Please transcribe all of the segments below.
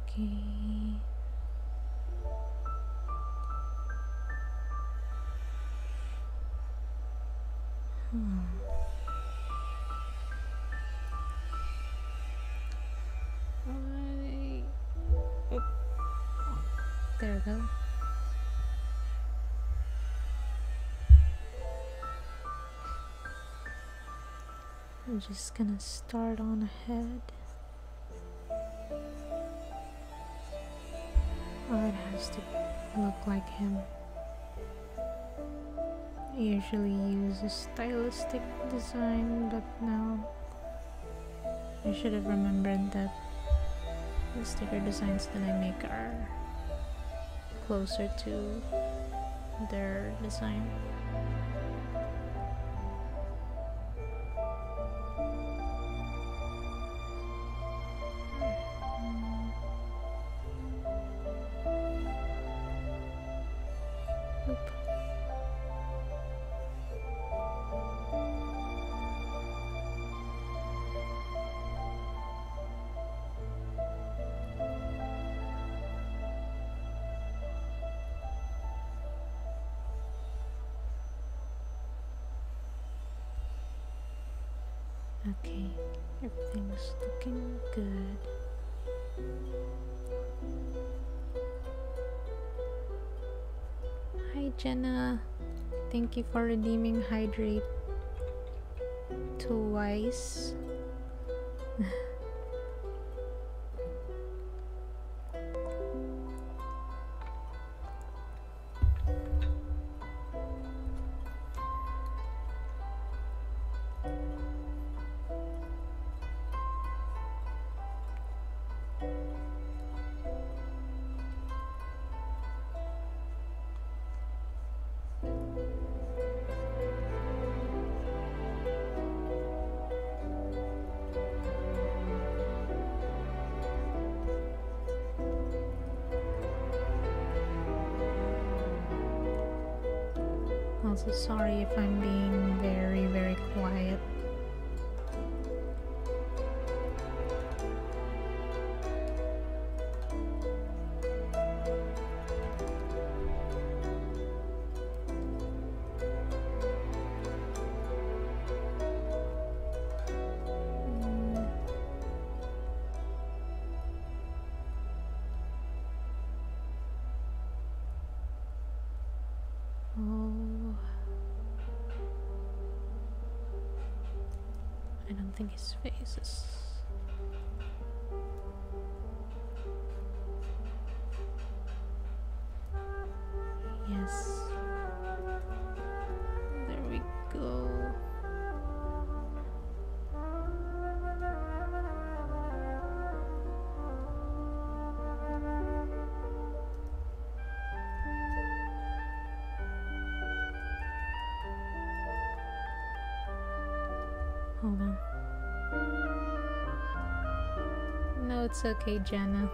Okay. Hmm. Why? Oh, there we go. I'm just gonna start on ahead. Oh, it has to look like him. I usually use a stylistic design, but now I should have remembered that the sticker designs that I make are closer to their design. Oop. Okay, everything's looking good. Hi Jenna, thank you for redeeming Hydrate twice. Also sorry if I'm being very quiet. Oh, I don't think his face is... Yes. There we go. Hold on. No, it's okay, Jenna.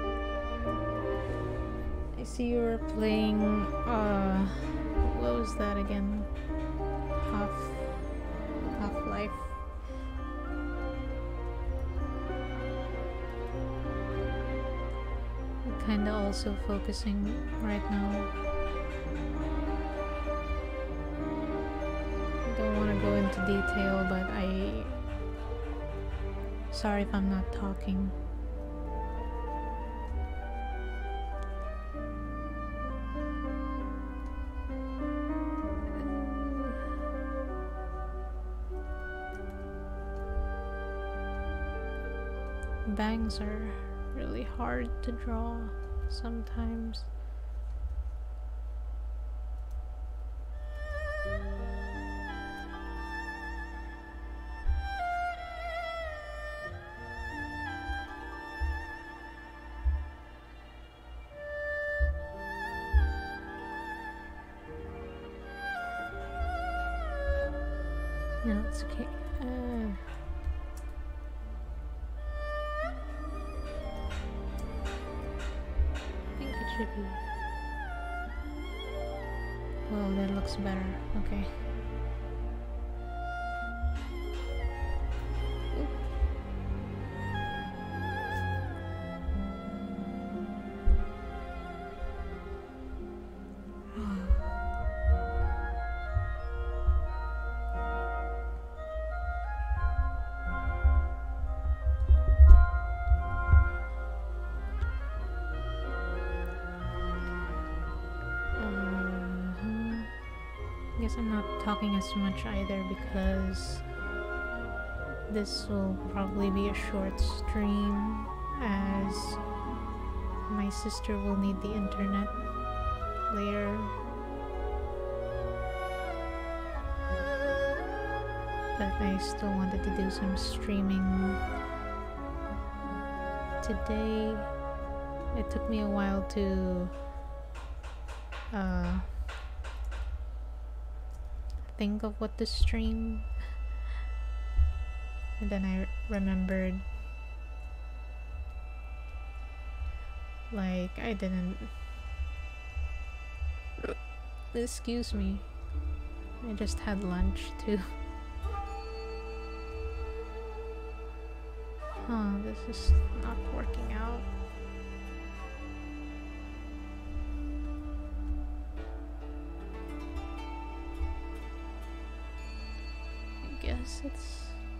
I see you were playing, what was that again? Half-Life. I'm kinda also focusing right now. Don't want to go into detail, but sorry if I'm not talking. Bangs are really hard to draw sometimes. No, it's okay. I think it should be. Well, that looks better. Okay. guess I'm not talking as much either because this will probably be a short stream, as my sister will need the internet later. But I still wanted to do some streaming today. It took me a while to think of what to stream, and then I remembered, like, I didn't, excuse me, I just had lunch too. Huh, this is not working out. I guess it's...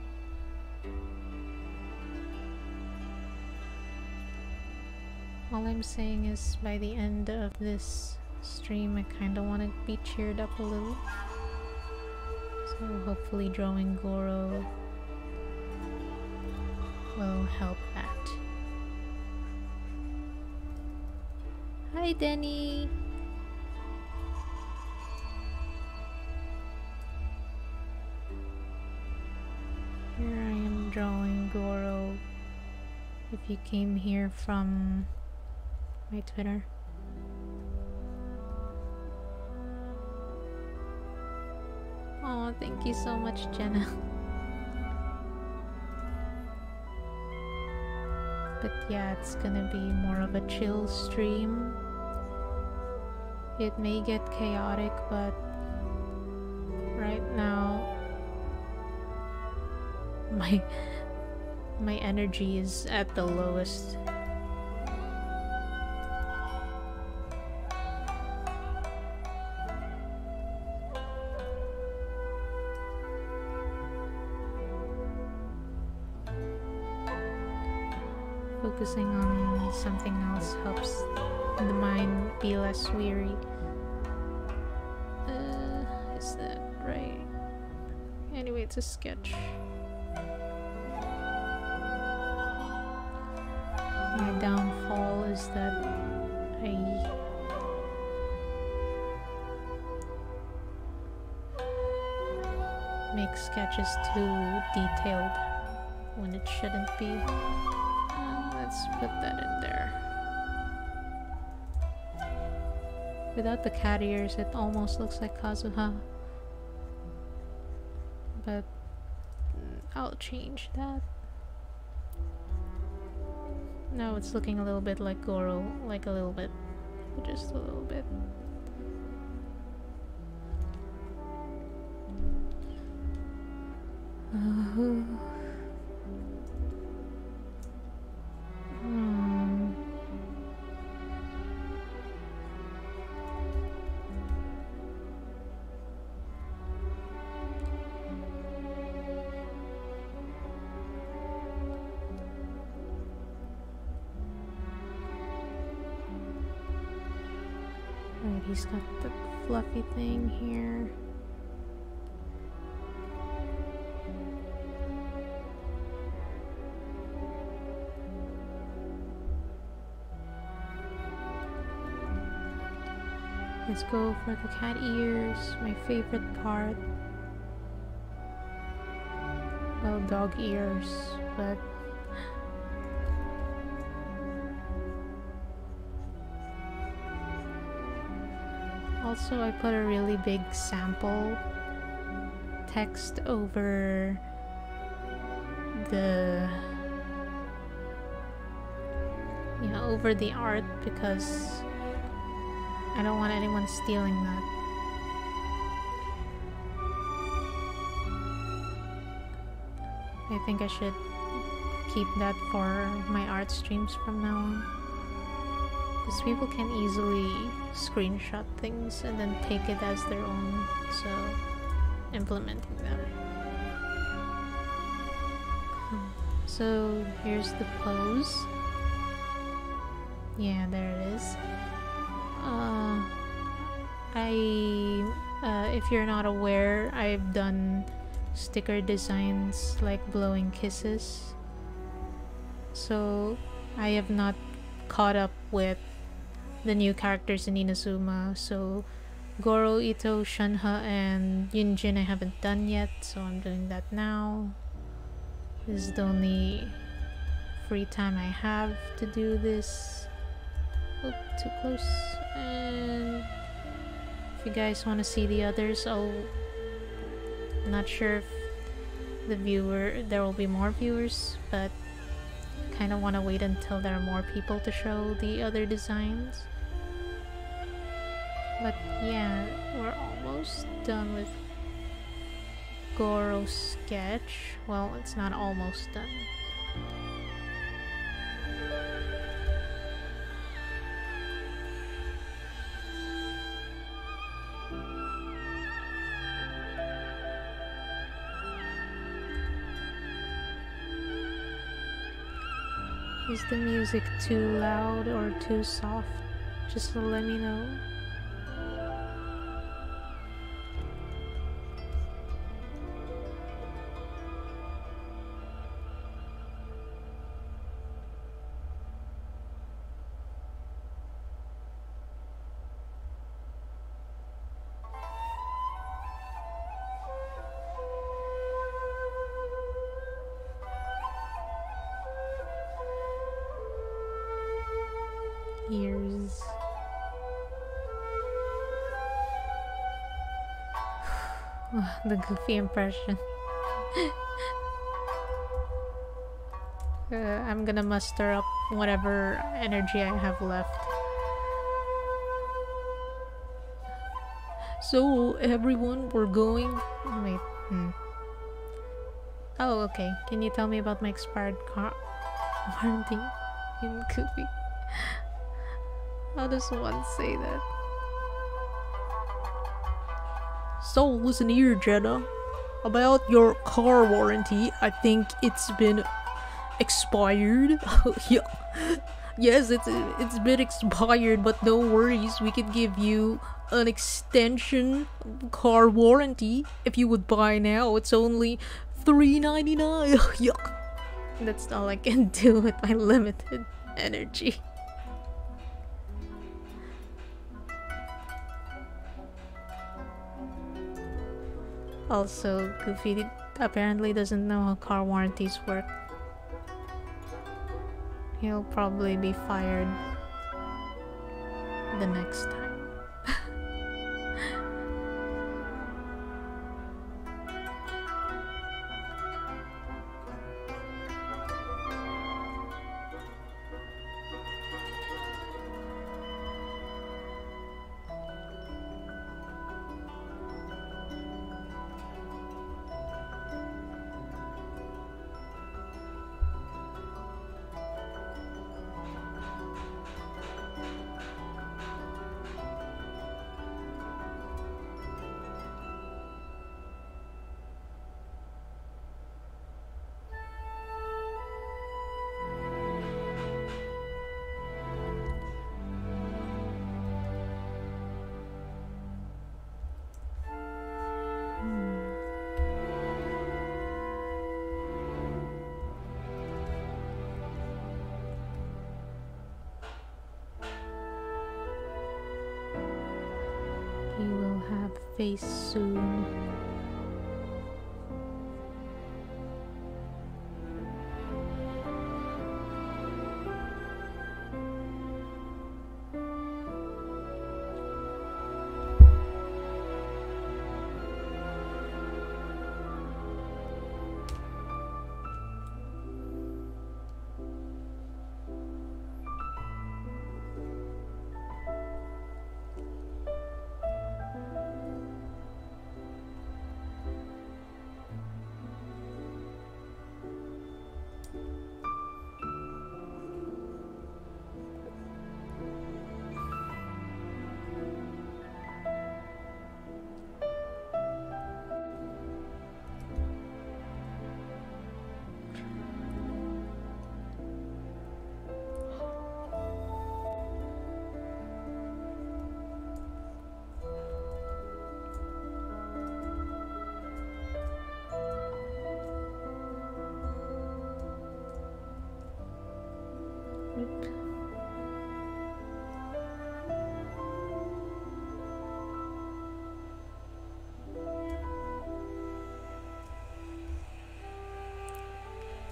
All I'm saying is by the end of this stream I kinda want to be cheered up a little. So hopefully drawing Goro will help that. Hi Denny! Here I am drawing Goro. If you came here from my Twitter. Oh, thank you so much, Jenna. But yeah, it's gonna be more of a chill stream. It may get chaotic, but right now my energy is at the lowest. Focusing on something else helps the mind be less weary. Is that right? Anyway, it's a sketch. My downfall is that I make sketches too detailed when it shouldn't be. Let's put that in there. Without the cat ears, it almost looks like Kazuha. But I'll change that. Now it's looking a little bit like Goro, like a little bit, just a little bit. Right, he's got the fluffy thing here. Let's go for the cat ears, my favorite part. Well, dog ears, but also I put a really big sample text over the, you know, over the art because I don't want anyone stealing that. I think I should keep that for my art streams from now on. Because people can easily screenshot things and then take it as their own, so implementing them. So here's the pose. Yeah, there it is. I If you're not aware, I've done sticker designs like blowing kisses. So I have not caught up with the new characters in Inazuma. So Goro, Ito, Shanha, and Yunjin I haven't done yet, so I'm doing that now. This is the only free time I have to do this. Oh, too close. And if you guys want to see the others, I'm not sure if there will be more viewers, but kind of want to wait until there are more people to show the other designs. But yeah, we're almost done with Goro's sketch. Well, it's not almost done. Is the music too loud or too soft? Just let me know. Ears. The goofy impression. I'm gonna muster up whatever energy I have left. So everyone, we're going. Wait. Oh, okay. Can you tell me about my expired warranty in Goofy? How does one say that? So listen here, Jenna. About your car warranty, I think it's been expired. Yeah. Yes, it's been expired, but no worries. We could give you an extension car warranty if you would buy now. It's only $3.99. Yuck. That's all I can do with my limited energy. Also, Goofy apparently doesn't know how car warranties work. He'll probably be fired the next time. He will have face soon.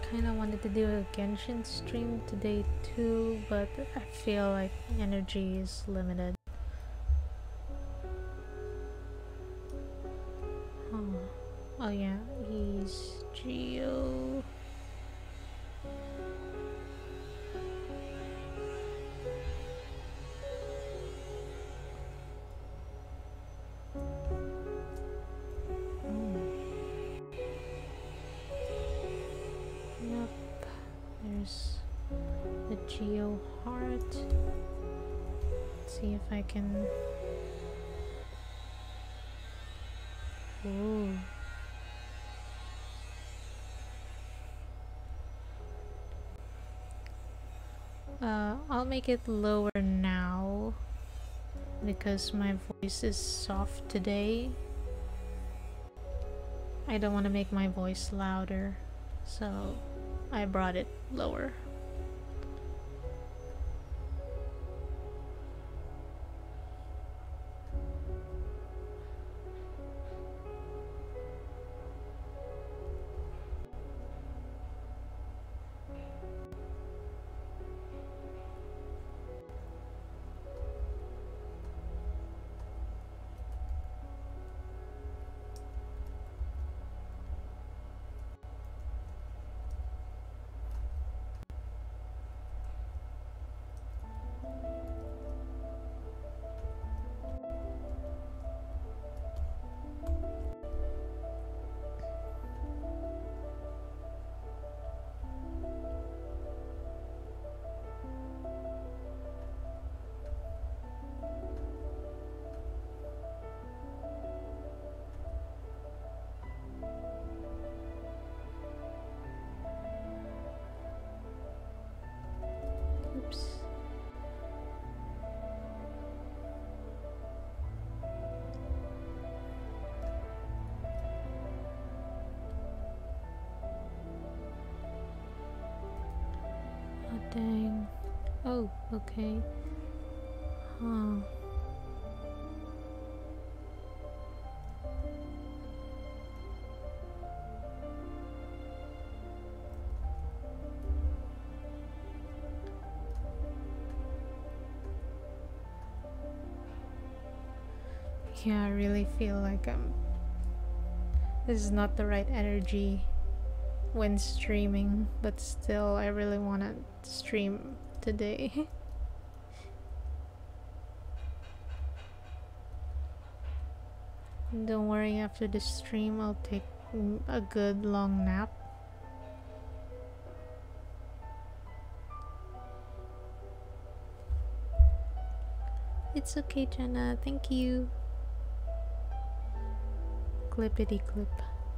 kinda wanted to do a Genshin stream today too, but I feel like energy is limited. Oh yeah, he's Geo. Yep, there's the Geo heart. Let's see if I can. Ooh. I'll make it lower now because my voice is soft today. I don't want to make my voice louder, so I brought it lower. Oops. Oh dang. Oh, okay. Huh. Yeah, I really feel like this is not the right energy when streaming, but still I really want to stream today. Don't worry, after the stream I'll take a good long nap. It's okay, Jenna, thank you. Clippity clip.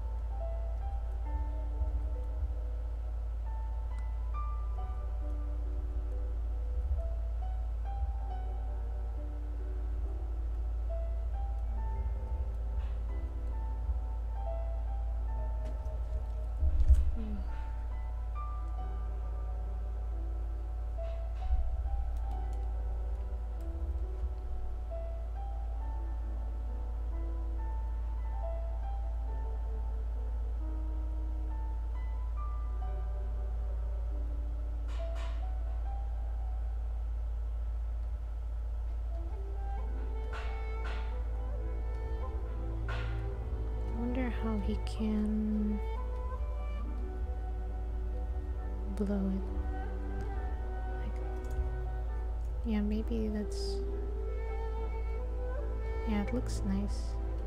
How he can blow it. Like, yeah, maybe that's. Yeah, it looks nice.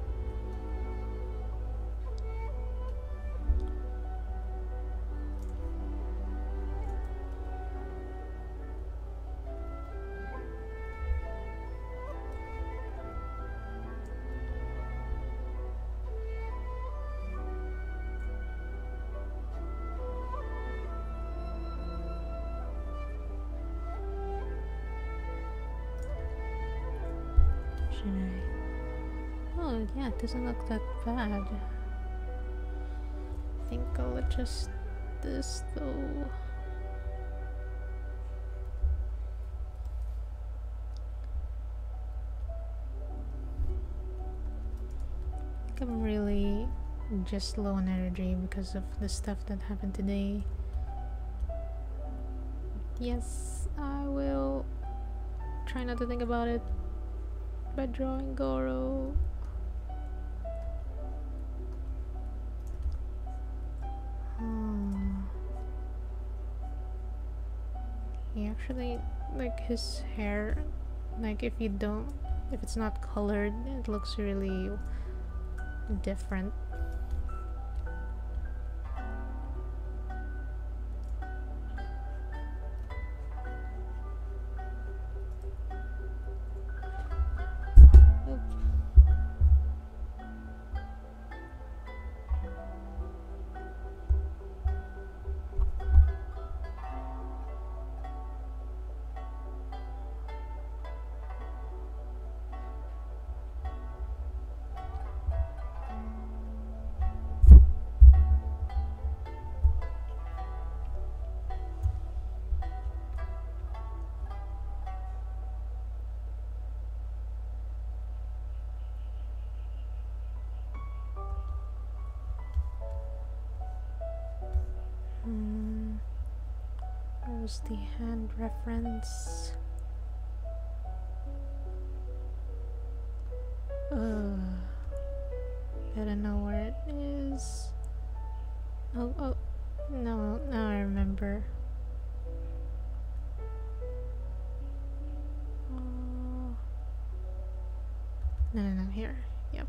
Oh yeah, it doesn't look that bad. I think I'll adjust this though. I think I'm really just low on energy because of the stuff that happened today. yes, I will try not to think about it by drawing Goro. He actually, like, his hair, like, if it's not colored, it looks really different. Where's the hand reference? I don't know where it is. Oh, no, now I remember. No, here. Yep.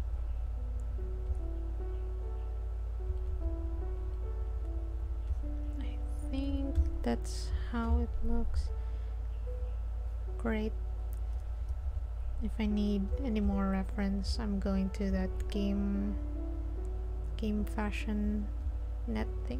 I think that's how it looks. Great. If I need any more reference, I'm going to that game fashion net thing.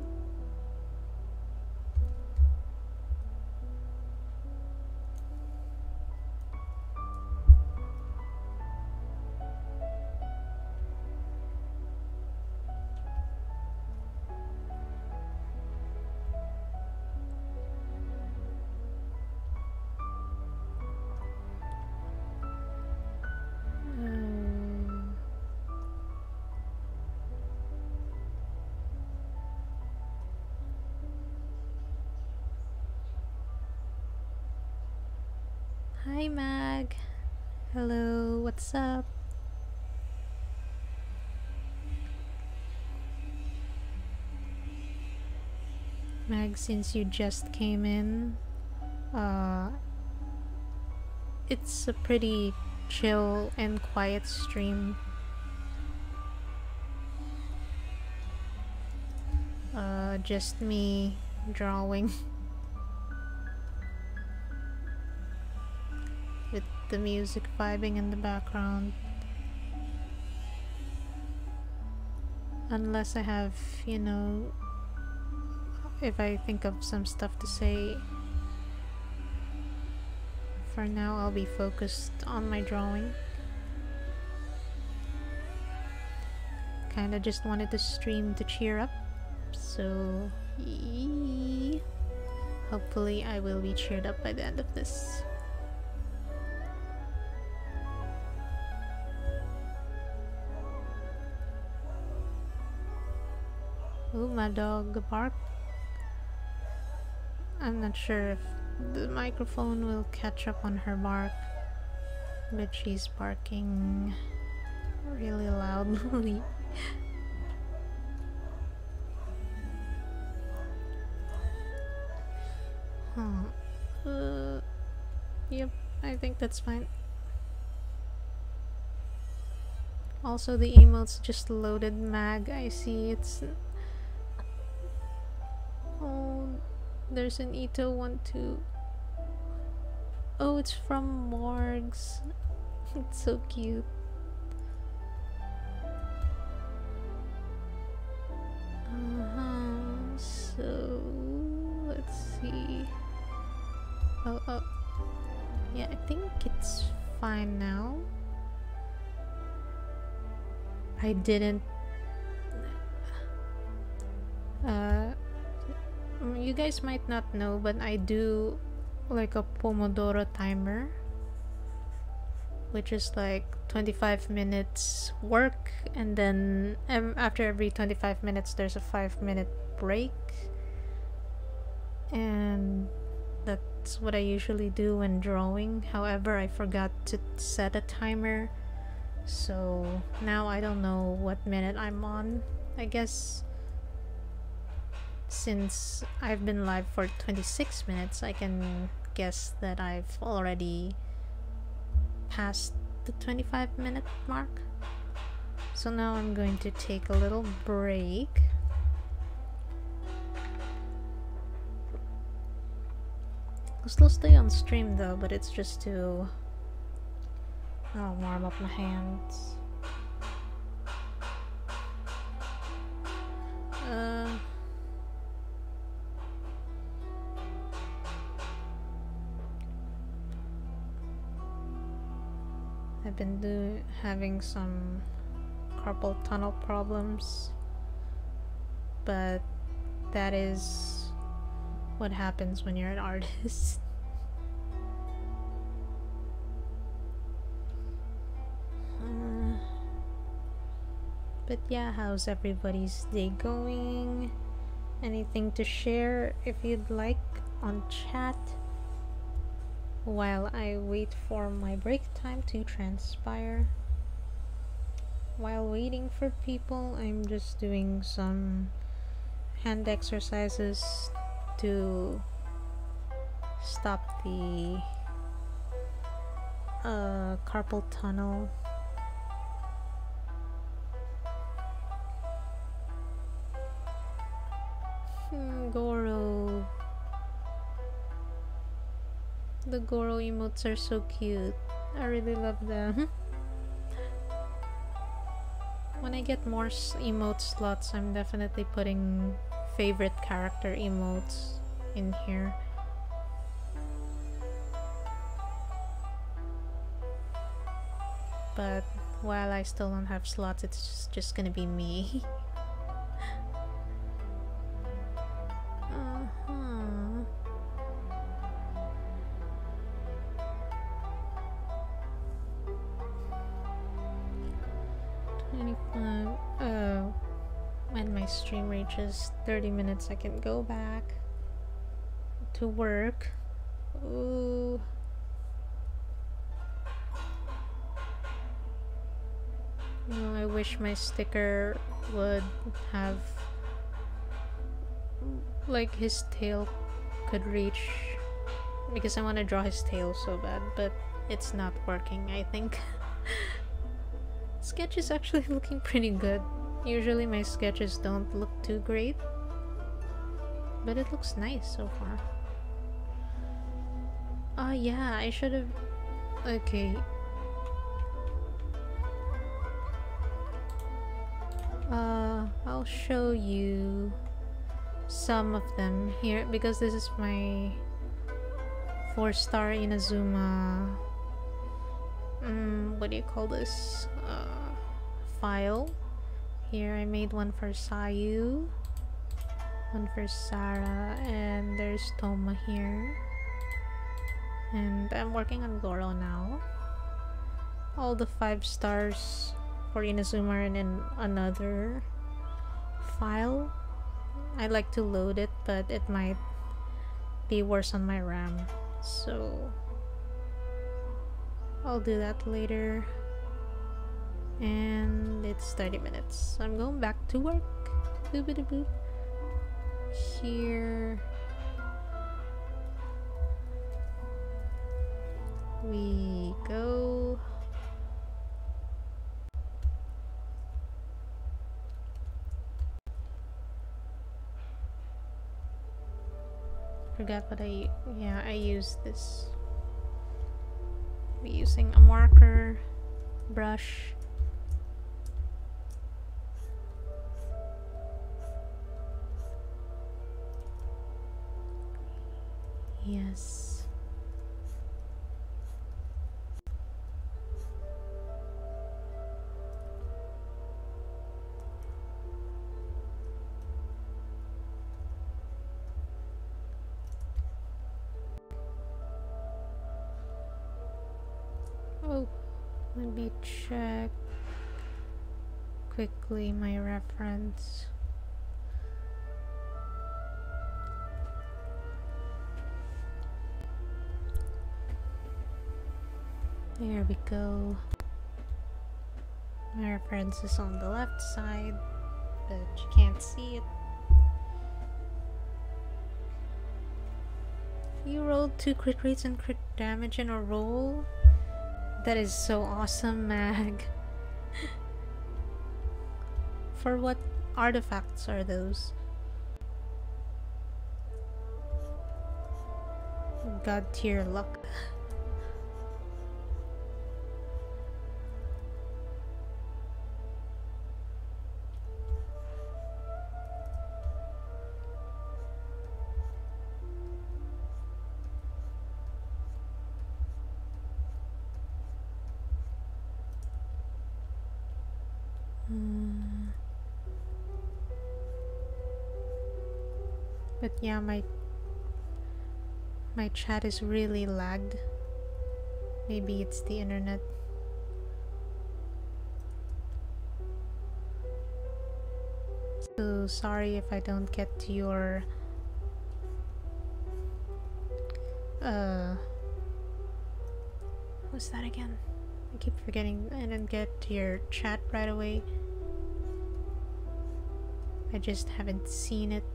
Hi Mag. Hello, what's up? Mag, since you just came in, it's a pretty chill and quiet stream. Just me drawing with the music vibing in the background. Unless I have, you know, if I think of some stuff to say. For now, I'll be focused on my drawing. Kinda just wanted to stream to cheer up, so hopefully I will be cheered up by the end of this. Ooh, my dog barked. I'm not sure if the microphone will catch up on her bark, but she's barking really loudly. Yep, I think that's fine. Also, the emotes just loaded. Mag, I see it's... Oh, there's an Ito one too. Oh, it's from Morgs. It's so cute. So let's see. Oh, yeah, I think it's fine now. I didn't you guys might not know, but I do like a Pomodoro timer, which is like 25 minutes work, and then after every 25 minutes there's a 5-minute break. And That's what I usually do when drawing. However, I forgot to set a timer, so now I don't know what minute I'm on. I guess since I've been live for 26 minutes, I can guess that I've already passed the 25-minute mark. So now I'm going to take a little break. I'll still stay on stream though, but it's just to warm up my hands. I've been having some carpal tunnel problems, but that is what happens when you're an artist. But yeah, how's everybody's day going? Anything to share if you'd like on chat while I wait for my break time to transpire? While waiting for people, I'm just doing some hand exercises to stop the carpal tunnel. Goro. The Goro emotes are so cute. I really love them. When I get more emote slots, I'm definitely putting favorite character emotes in here. But while I still don't have slots, it's just gonna be me. 25. When my stream reaches 30 minutes, I can go back to work. Ooh. Oh, I wish my sticker would have, like, his tail could reach, because I want to draw his tail so bad, but it's not working, I think. Sketch is actually looking pretty good. Usually my sketches don't look too great, but it looks nice so far. Oh yeah, I should have... Okay. I'll show you some of them here, because this is my 4-star Inazuma, what do you call this, file. Here I made one for Sayu, one for Sarah, and there's Toma here, and I'm working on Goro now. All the 5 stars for Inazuma are in another file. I like to load it, but it might be worse on my RAM, so I'll do that later. And it's 30 minutes, so I'm going back to work. Boop-a-da-boop. Here we go. Forgot what I used this. Be using a marker, brush. Yes. Oh, let me check quickly my reference. There we go. My reference is on the left side, but you can't see it. You rolled 2 crit rates and crit damage in a roll? That is so awesome, Mag. For what artifacts are those? God tier luck. But yeah, my chat is really lagged. Maybe it's the internet. So sorry if I don't get to your what's that again? I keep forgetting. I didn't get to your chat right away. I just haven't seen it.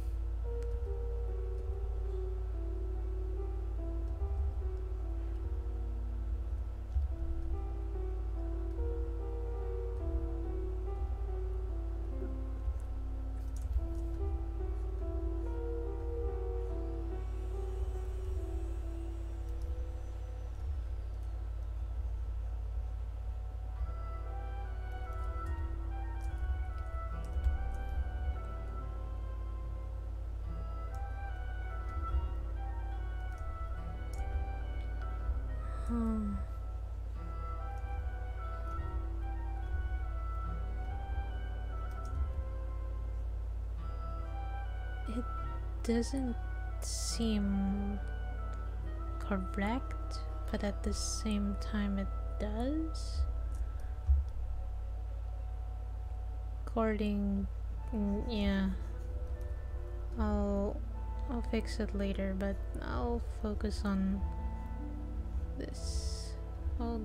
It doesn't seem correct, but at the same time it does. According, yeah, I'll fix it later, but I'll focus on this. Oh.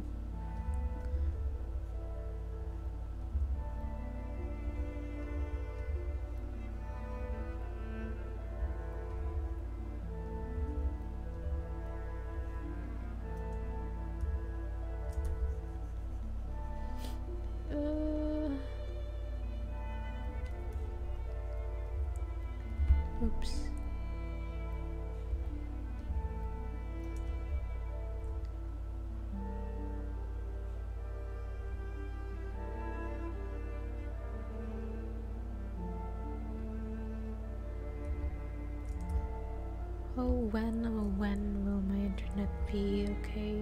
Oops. Oh, when will my internet be okay?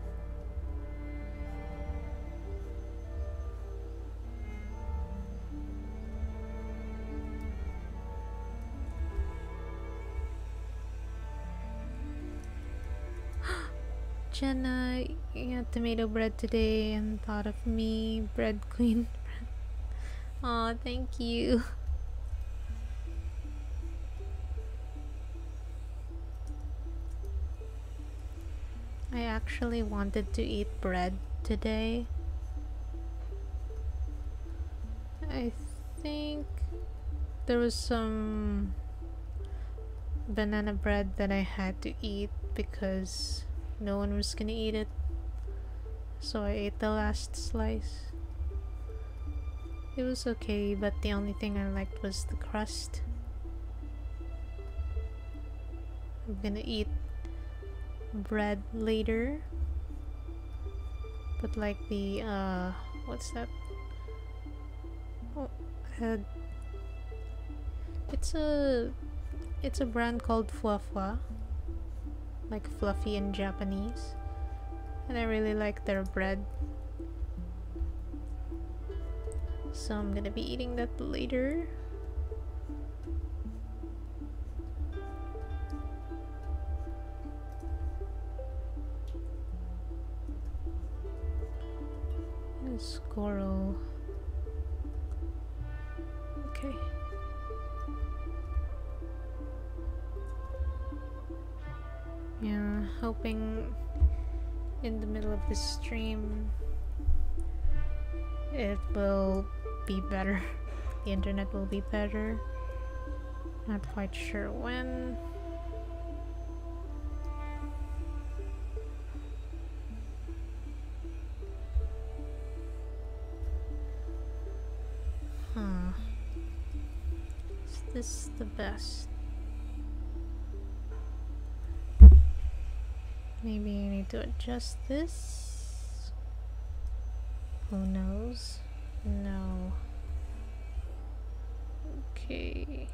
Jenna, you had tomato bread today and thought of me, bread queen. Aw, thank you. I actually wanted to eat bread today. I think there was some banana bread that I had to eat because no one was gonna eat it, so I ate the last slice. It was okay, but the only thing I liked was the crust. I'm gonna eat bread later, but like the what's that? Oh, it's a brand called Fuafua, like fluffy in Japanese, and I really like their bread, so I'm gonna be eating that later. Squirrel. Okay. Yeah, hoping in the middle of this stream, it will be better. The internet will be better. Not quite sure when. Is this the best? Maybe I need to adjust this. Who knows? No. Okay.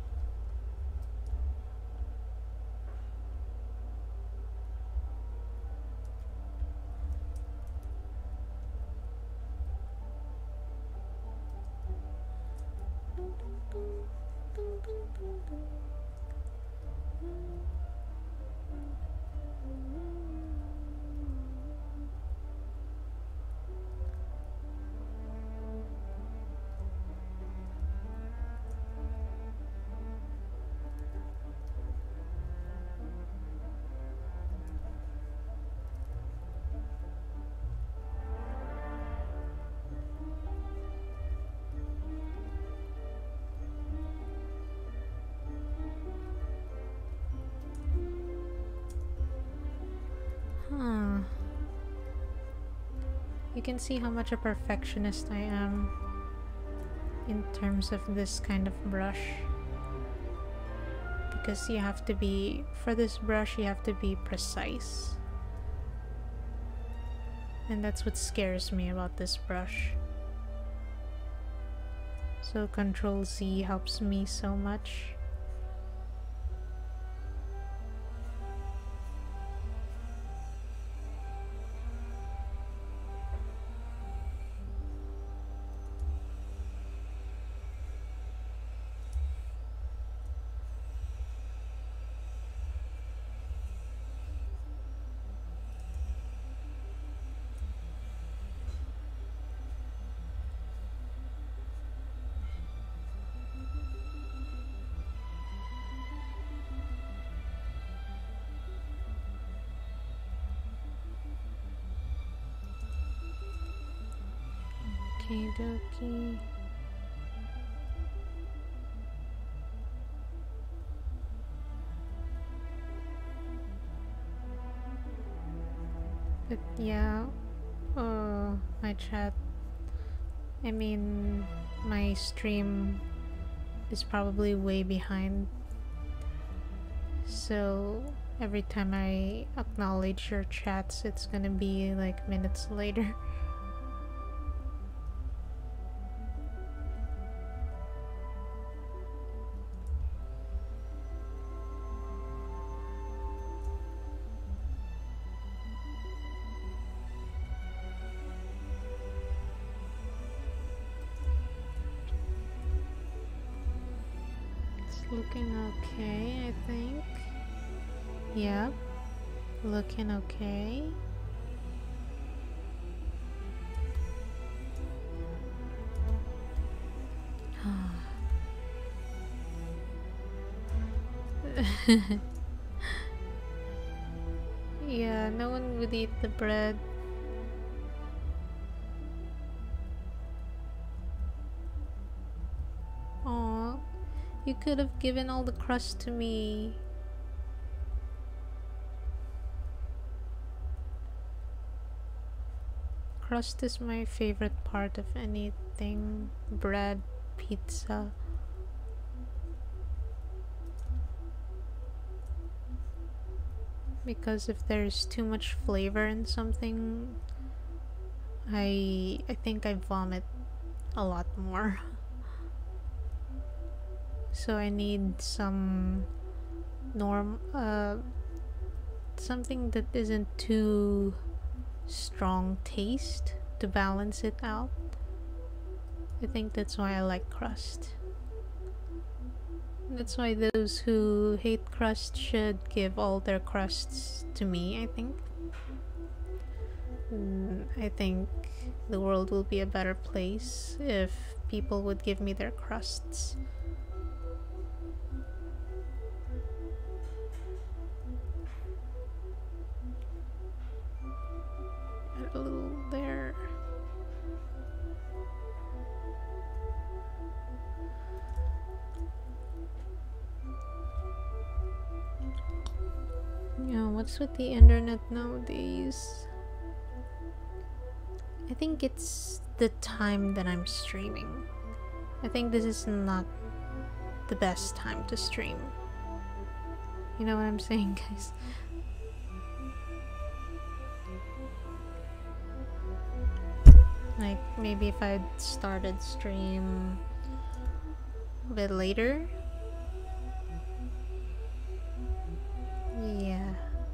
You can see how much a perfectionist I am in terms of this kind of brush. Because you have to be, for this brush, you have to be precise. And that's what scares me about this brush. So Control Z helps me so much. Okie dokie. But yeah, my chat, I mean, my stream is probably way behind. So every time I acknowledge your chats, it's gonna be like minutes later. Looking okay, I think. Yep, looking okay. Yeah, no one would eat the bread. Aw. You could have given all the crust to me. Crust is my favorite part of anything. Bread, pizza. Because if there's too much flavor in something, I think I vomit a lot more. So I need some something that isn't too strong taste to balance it out. I think that's why I like crust. That's why those who hate crust should give all their crusts to me, I think. I think the world will be a better place if people would give me their crusts. a little there. Yeah, what's with the internet nowadays? I think it's the time that I'm streaming. I think this is not the best time to stream. You know what I'm saying, guys? Like, maybe if I'd started stream a bit later. Yeah.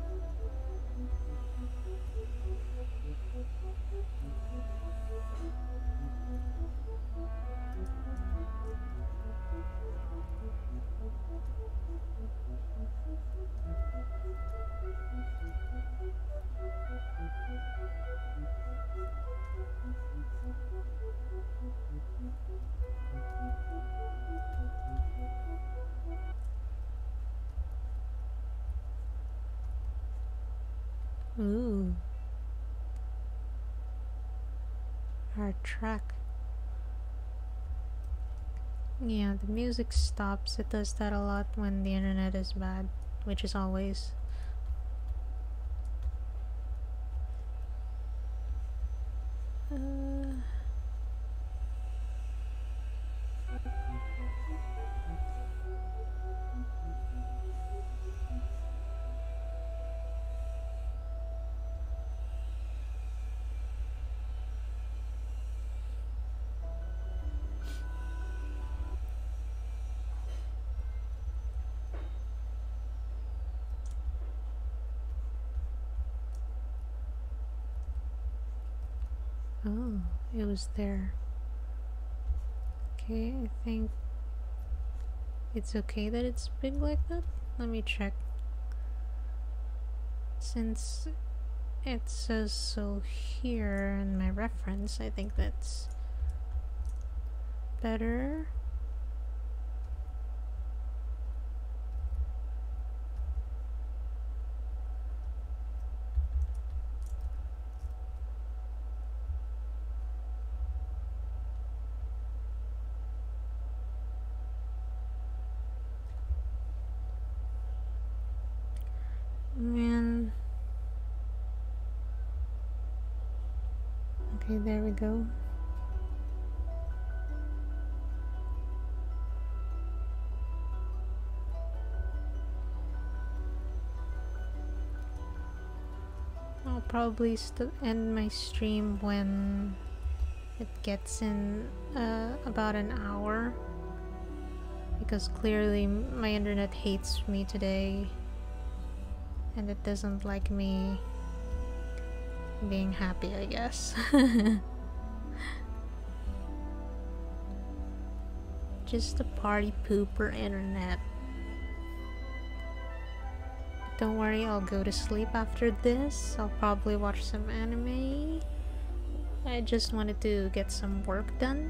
Ooh. Our track. Yeah, the music stops. It does that a lot when the internet is bad, which is always. Oh, it was there. Okay, I think it's okay that it's big like that. Let me check. Since it says so here in my reference, I think that's better. Man. Okay, there we go. I'll probably end my stream when it gets in about an hour, because clearly my internet hates me today and it doesn't like me being happy, I guess. Just a party pooper internet. Don't worry, I'll go to sleep after this. I'll probably watch some anime. I just wanted to get some work done.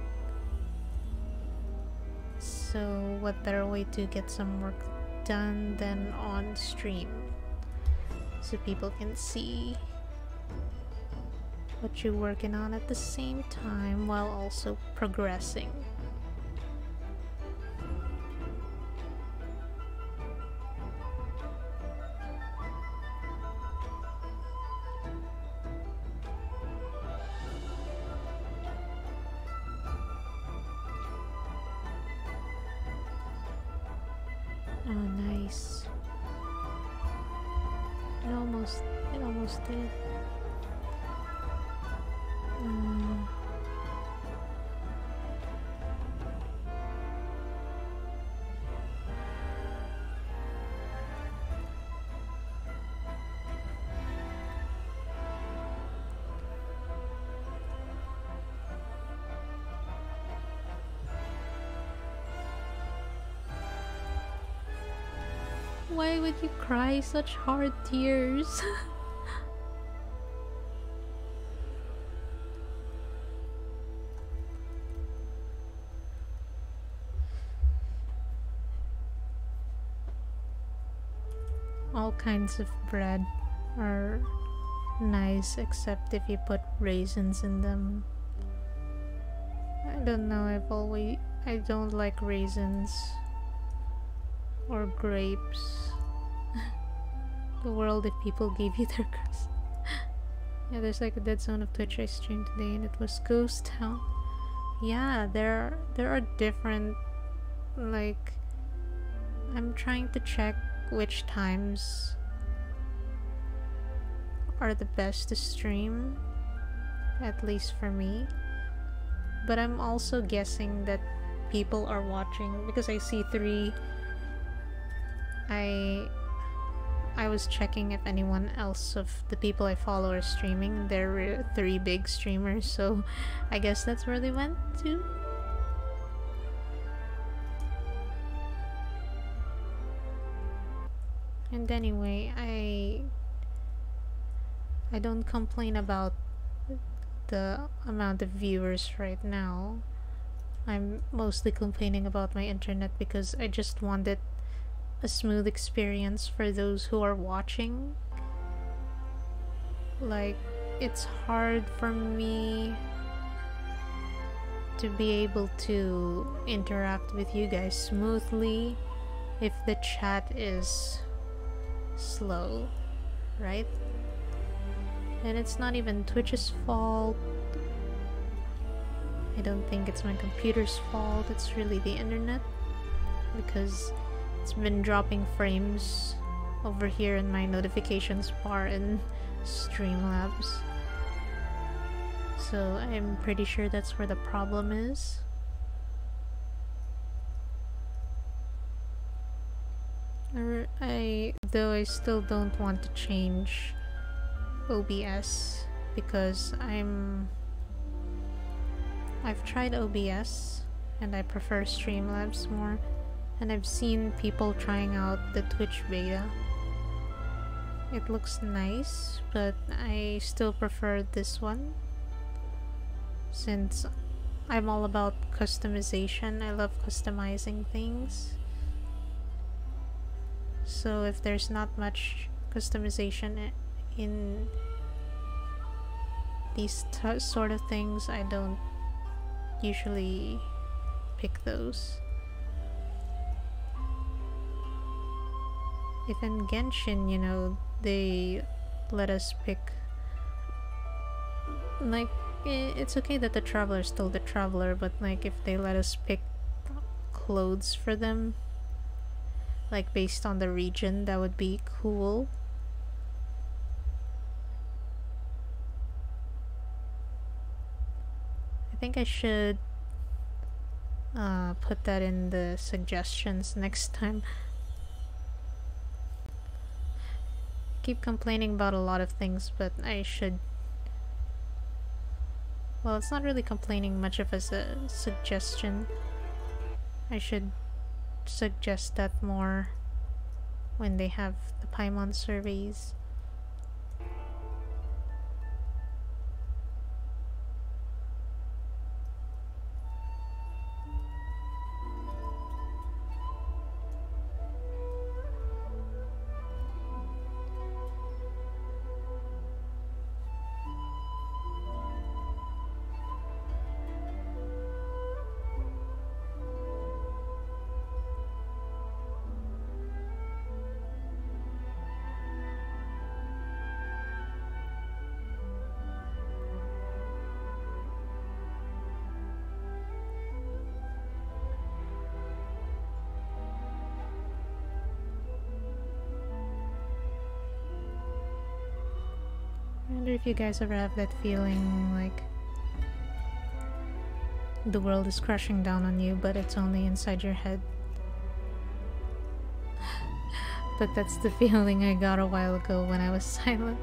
So what better way to get some work done than on stream? So people can see what you're working on at the same time while also progressing. Oh, nice. It almost did. Why would you cry such hard tears? All kinds of bread are nice except if you put raisins in them. I don't know, I don't like raisins or grapes. The world if people gave you their crust. Yeah, there's like a dead zone of Twitch I streamed today and it was Ghost Town. Yeah, there are different, like, I'm trying to check which times are the best to stream, at least for me. But I'm also guessing that people are watching because I see 3. I was checking if anyone else of the people I follow are streaming. There were 3 big streamers, so I guess that's where they went to. And anyway, I don't complain about the amount of viewers right now. I'm mostly complaining about my internet because I just wanted a smooth experience for those who are watching. Like, it's hard for me to be able to interact with you guys smoothly if the chat is slow, right? And it's not even Twitch's fault. I don't think it's my computer's fault. It's really the internet, because it's been dropping frames over here in my notifications bar in Streamlabs. So I'm pretty sure that's where the problem is. Though I still don't want to change OBS because I've tried OBS and I prefer Streamlabs more, and I've seen people trying out the Twitch beta. It looks nice, but I still prefer this one since I'm all about customization. I love customizing things. So if there's not much customization in these sort of things, I don't usually pick those. If in Genshin, you know, they let us pick, like, it's okay that the traveler is still the traveler, but like if they let us pick clothes for them, like based on the region, that would be cool. I think I should put that in the suggestions next time. Keep complaining about a lot of things, but I should, well, it's not really complaining much of as a suggestion. I should suggest that more when they have the Paimon surveys. I wonder if you guys ever have that feeling like the world is crashing down on you, but it's only inside your head. But that's the feeling I got a while ago when I was silent.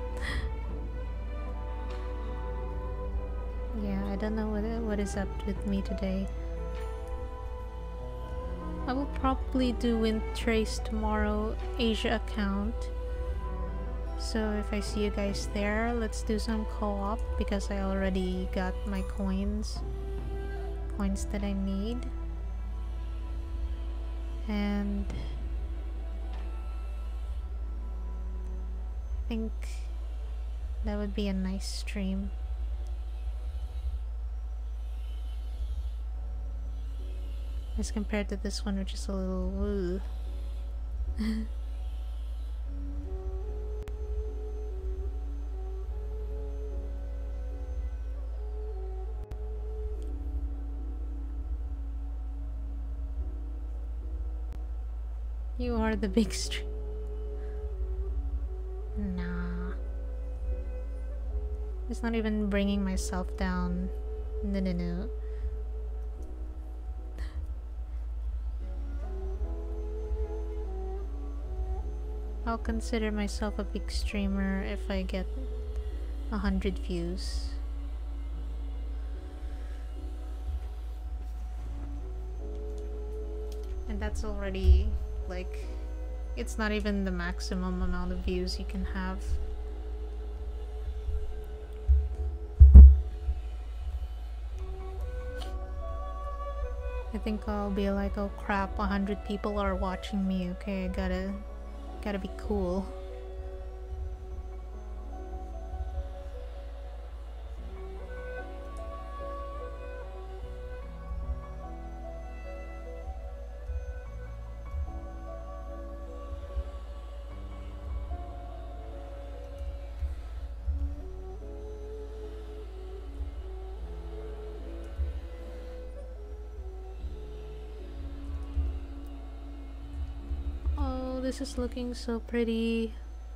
Yeah, I don't know what is up with me today. I will probably do Windtrace tomorrow, Asia account. So if I see you guys there, let's do some co-op because I already got my coins that I need. And I think That would be a nice stream. As compared to this one, which is a little... You are the big stream. Nah. It's not even bringing myself down. No. I'll consider myself a big streamer if I get 100 views. And that's already, like, it's not even the maximum amount of views you can have. I think I'll be like, oh crap, 100 people are watching me, okay, I gotta be cool. This is looking so pretty.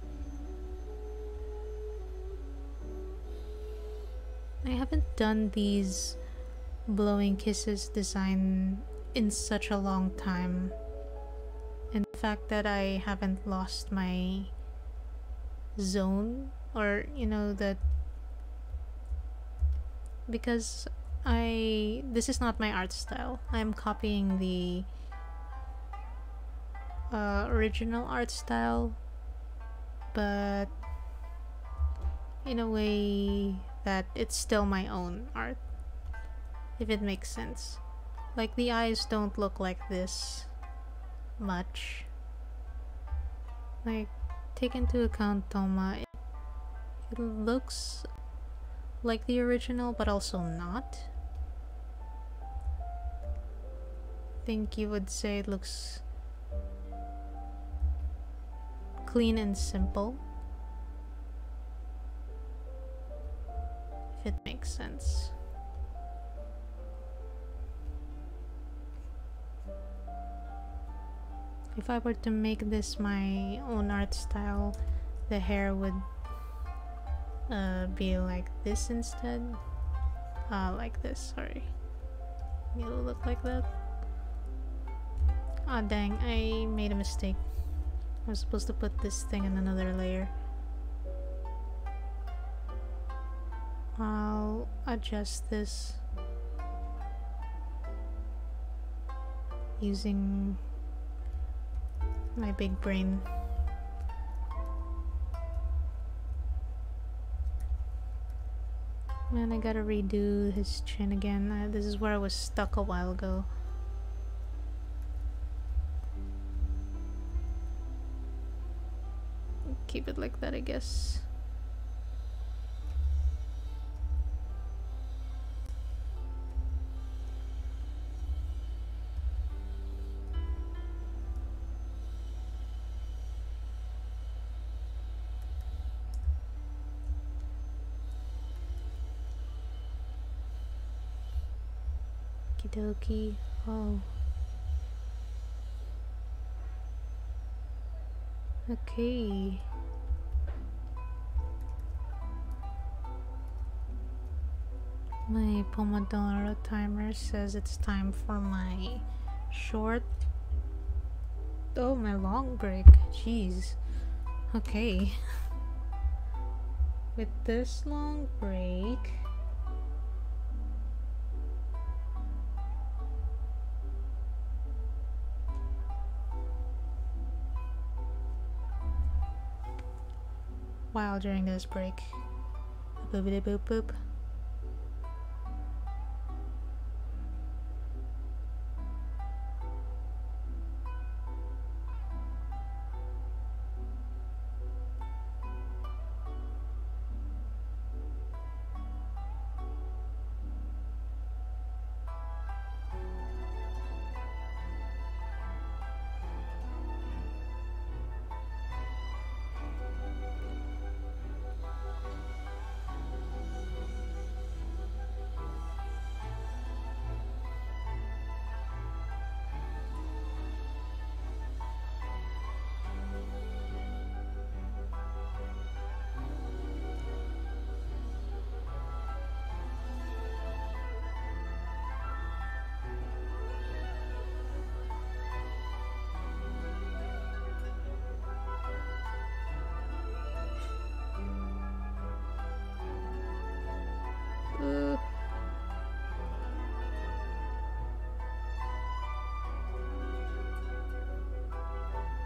I haven't done these blowing kisses design in such a long time. And the fact that I haven't lost my zone, or you know, that because this is not my art style. I'm copying the original art style, but in a way that it's still my own art, if it makes sense. Like, the eyes don't look like this much. Like, take into account Toma, it looks like the original but also not. I think you would say it looks clean and simple, if it makes sense. If I were to make this my own art style, the hair would be like this instead. Like this, sorry. It'll look like that. Ah, dang, I made a mistake. I was supposed to put this thing in another layer. I'll adjust this using my big brain. Man, I gotta redo his chin again. This is where I was stuck a while ago. Keep it like that, I guess. Okie dokie. Oh. Okay. My Pomodoro timer says it's time for my short... Oh, my long break. Jeez. Okay. With this long break... While during this break... Boopity boop boop.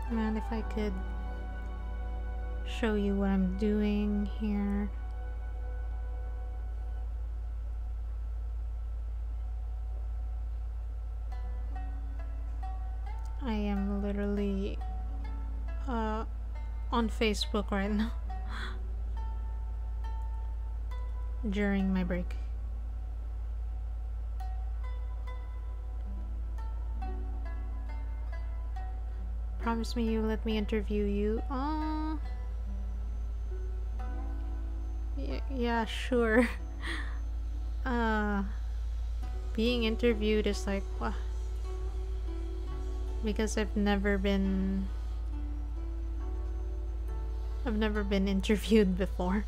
Man, if I could show you what I'm doing here. I am literally on Facebook right now during my break. Promise me you let me interview you. Yeah, sure. Being interviewed is like, wow. Because I've never been interviewed before.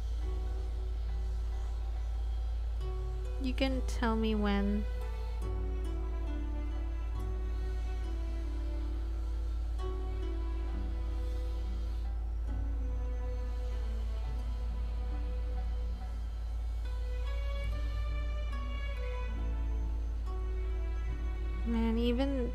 You can tell me when. Man, even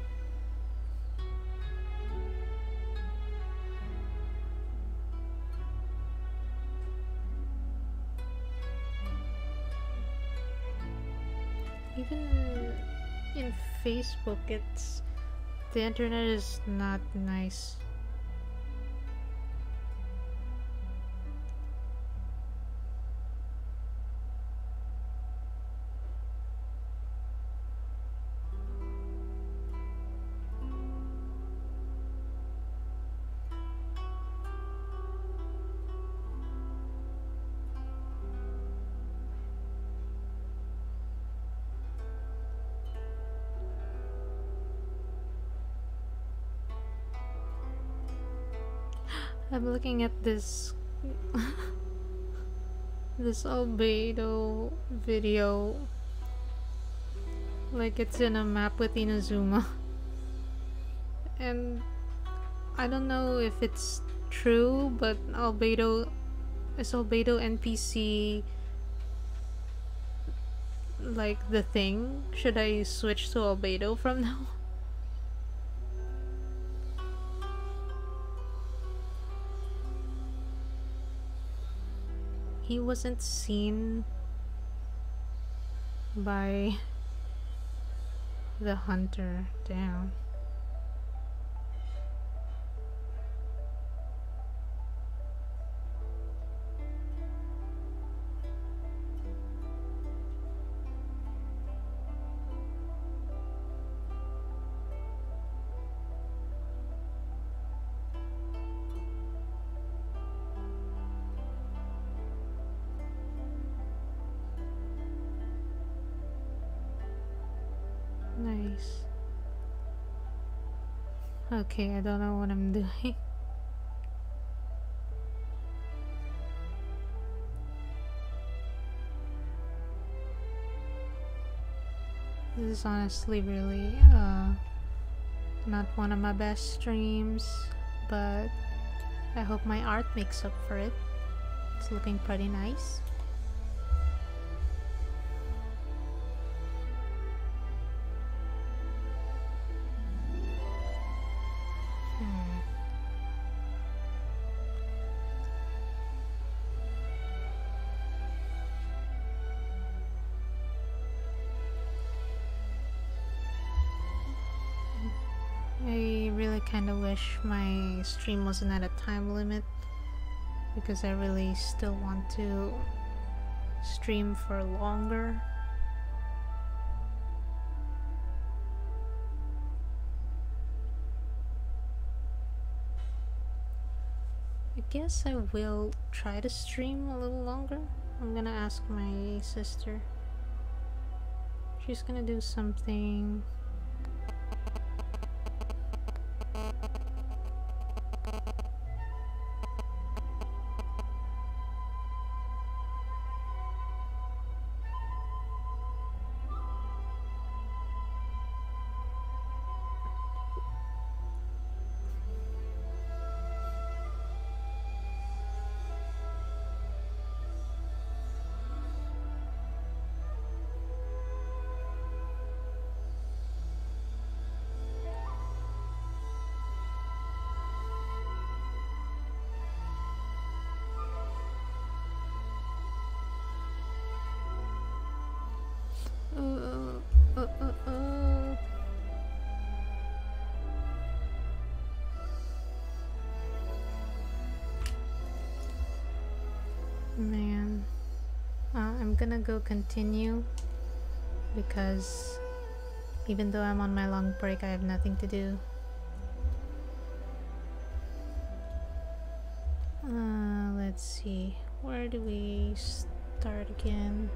in Facebook, the internet is not nice. I'm looking at this this Albedo video like it's in a map with Inazuma. And I don't know if it's true, but Albedo NPC like the thing? Should I switch to Albedo from now? He wasn't seen by the hunter. Damn. Nice. Okay, I don't know what I'm doing. This is honestly really not one of my best streams, but I hope my art makes up for it. It's looking pretty nice. I really kind of wish my stream wasn't at a time limit, because I really still want to stream for longer. I guess I will try to stream a little longer. I'm gonna ask my sister. She's gonna do something. I'm gonna go continue because even though I'm on my long break, I have nothing to do. Let's see. Where do we start again?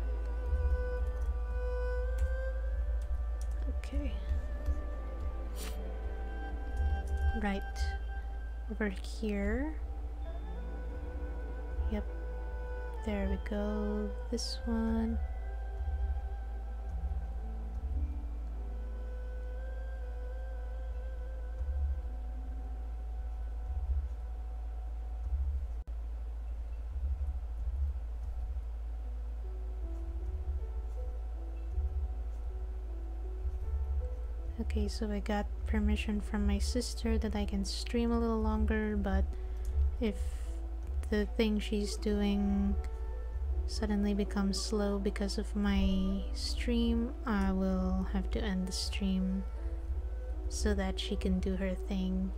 Okay. Right. Over here. Yep. There we go. This one. Okay, so I got permission from my sister that I can stream a little longer, but if the thing she's doing suddenly becomes slow because of my stream, I will have to end the stream so that she can do her thing.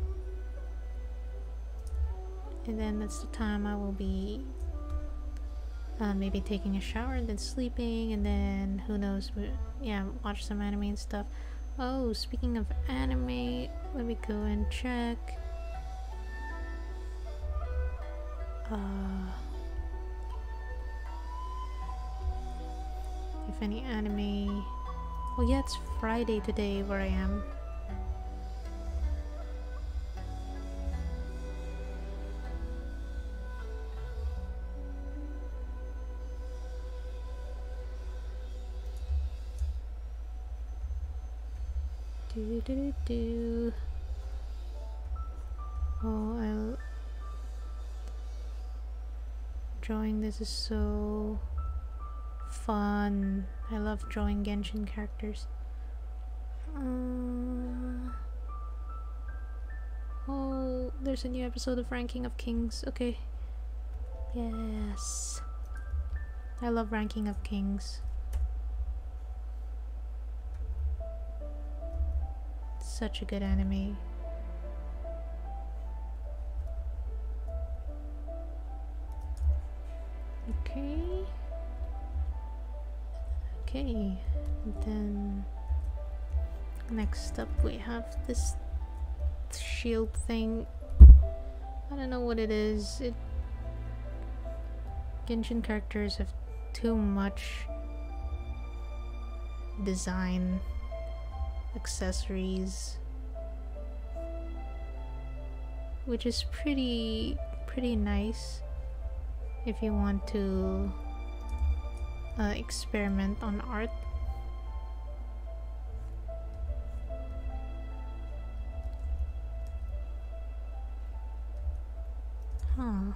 And then that's the time I will be maybe taking a shower and then sleeping, and then who knows, yeah, watch some anime and stuff. Oh, speaking of anime, let me go and check. If any anime... Oh yeah, it's Friday today where I am. Oh, drawing this is so fun. I love drawing Genshin characters. Oh, there's a new episode of Ranking of Kings. Okay. Yes. I love Ranking of Kings. Such a good anime. Okay. Okay. And then next up we have this shield thing. I don't know what it is. Genshin characters have too much design, accessories, which is pretty nice if you want to experiment on art. Huh.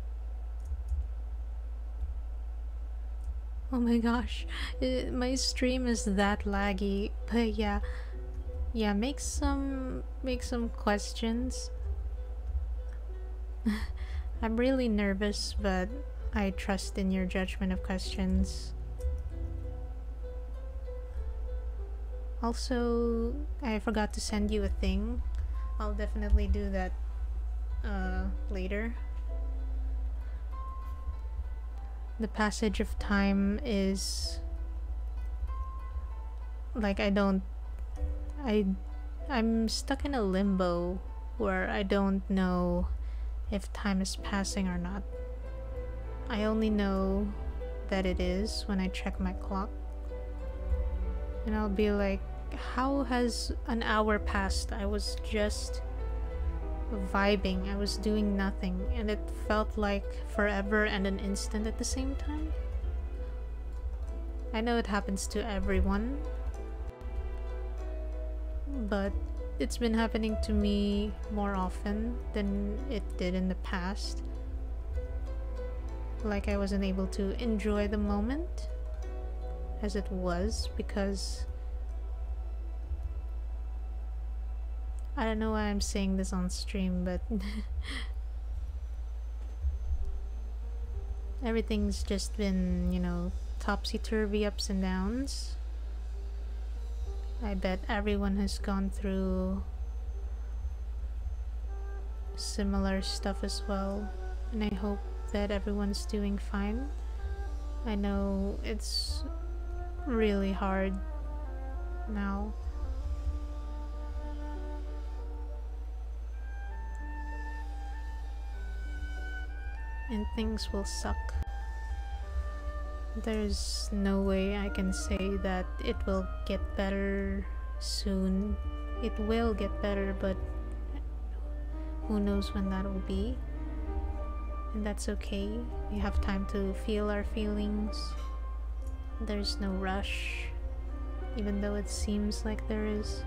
Oh my gosh, my stream is that laggy, but yeah, make some questions. I'm really nervous, but I trust in your judgment of questions. Also, I forgot to send you a thing. I'll definitely do that later. The passage of time is like I'm stuck in a limbo where I don't know if time is passing or not. I only know that it is when I check my clock, and I'll be like, how has an hour passed? I was just vibing, I was doing nothing, and it felt like forever and an instant at the same time. I know it happens to everyone, but it's been happening to me more often than it did in the past. Like I wasn't able to enjoy the moment as it was because I don't know why I'm saying this on stream, but everything's just been, you know, topsy-turvy, ups and downs. I bet everyone has gone through similar stuff as well, and I hope that everyone's doing fine. I know it's really hard now. And things will suck. There's no way I can say that it will get better soon. It will get better, but who knows when that will be. And that's okay. We have time to feel our feelings. There's no rush, even though it seems like there is.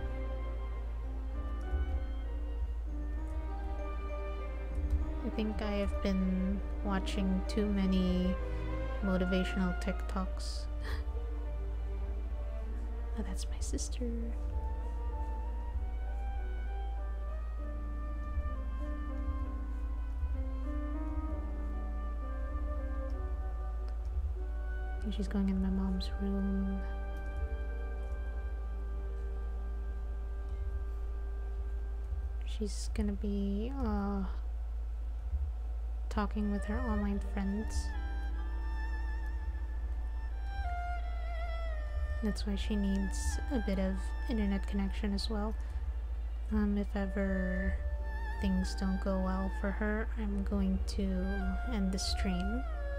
I think I have been watching too many motivational TikToks. Oh, that's my sister. I think she's going in my mom's room. She's gonna be talking with her online friends. That's why she needs a bit of internet connection as well. If ever things don't go well for her, I'm going to end the stream.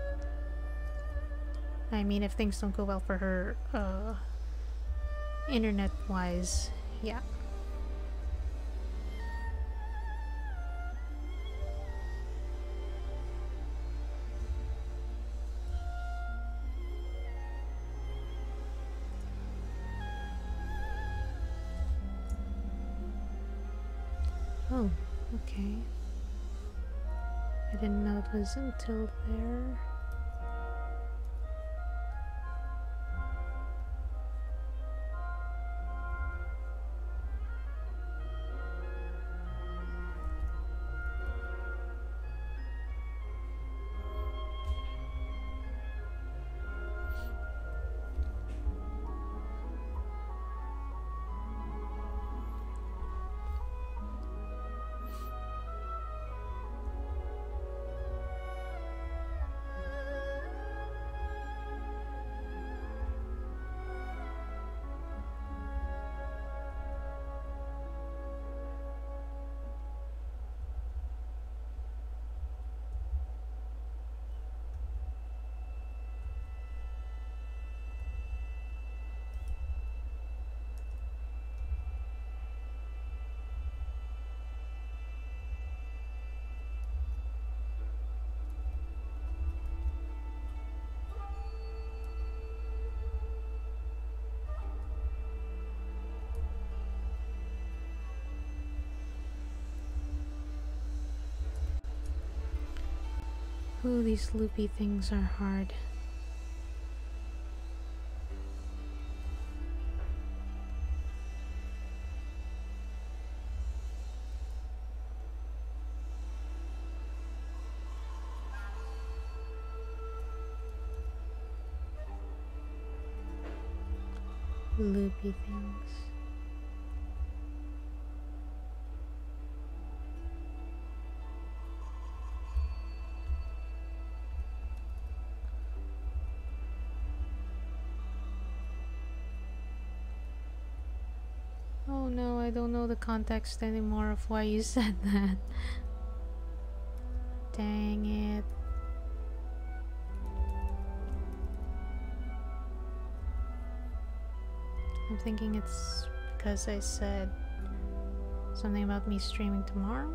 I mean, if things don't go well for her, internet-wise, yeah. Oh, okay. I didn't know it was until there. Ooh, these loopy things are hard. Loopy things. Oh no, I don't know the context anymore of why you said that. Dang it. I'm thinking it's because I said something about me streaming tomorrow,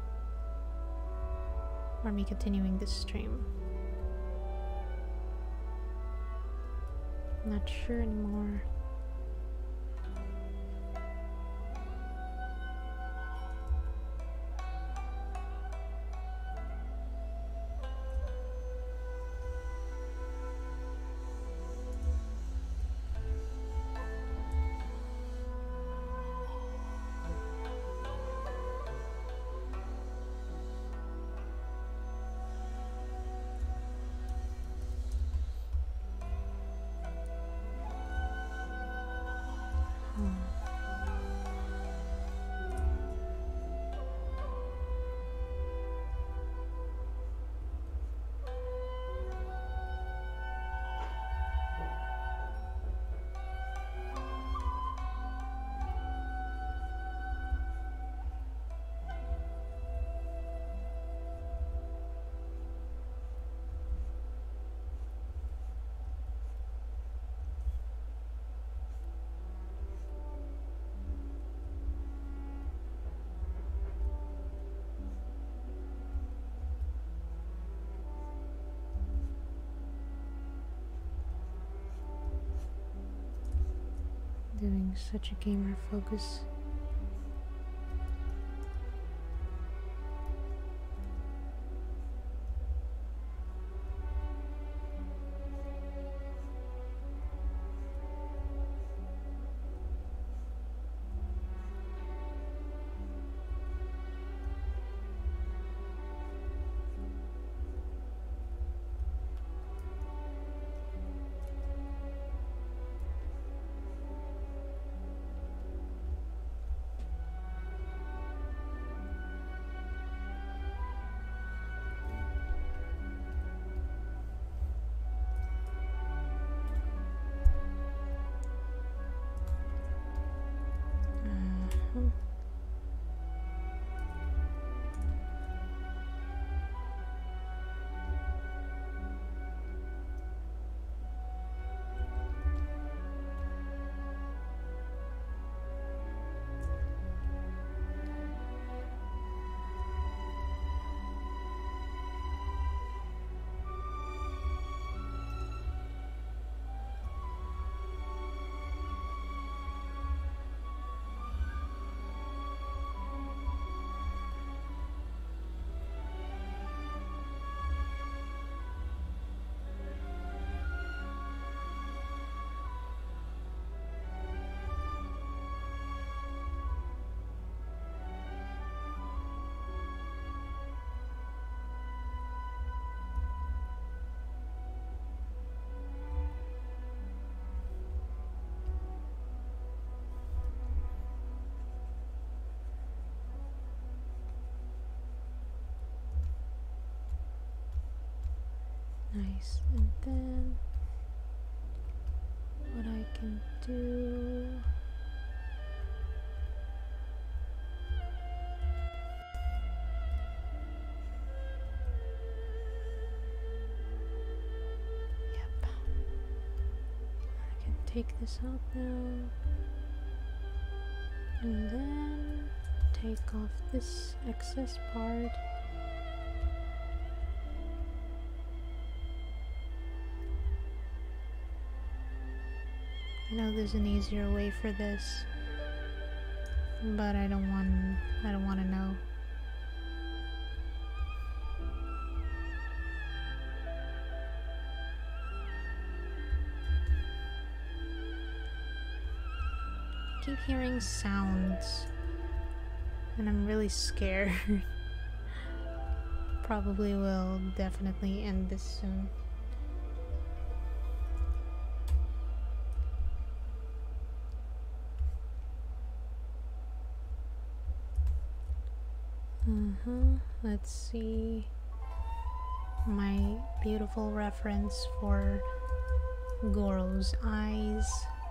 or me continuing this stream. Not sure anymore. doing such a gamer focus. Nice, and then what I can do, yep, I can take this out now, and then take off this excess part. I know there's an easier way for this, but I don't want to know. I keep hearing sounds, and I'm really scared. Probably will definitely end this soon. Let's see my beautiful reference for Goro's eyes.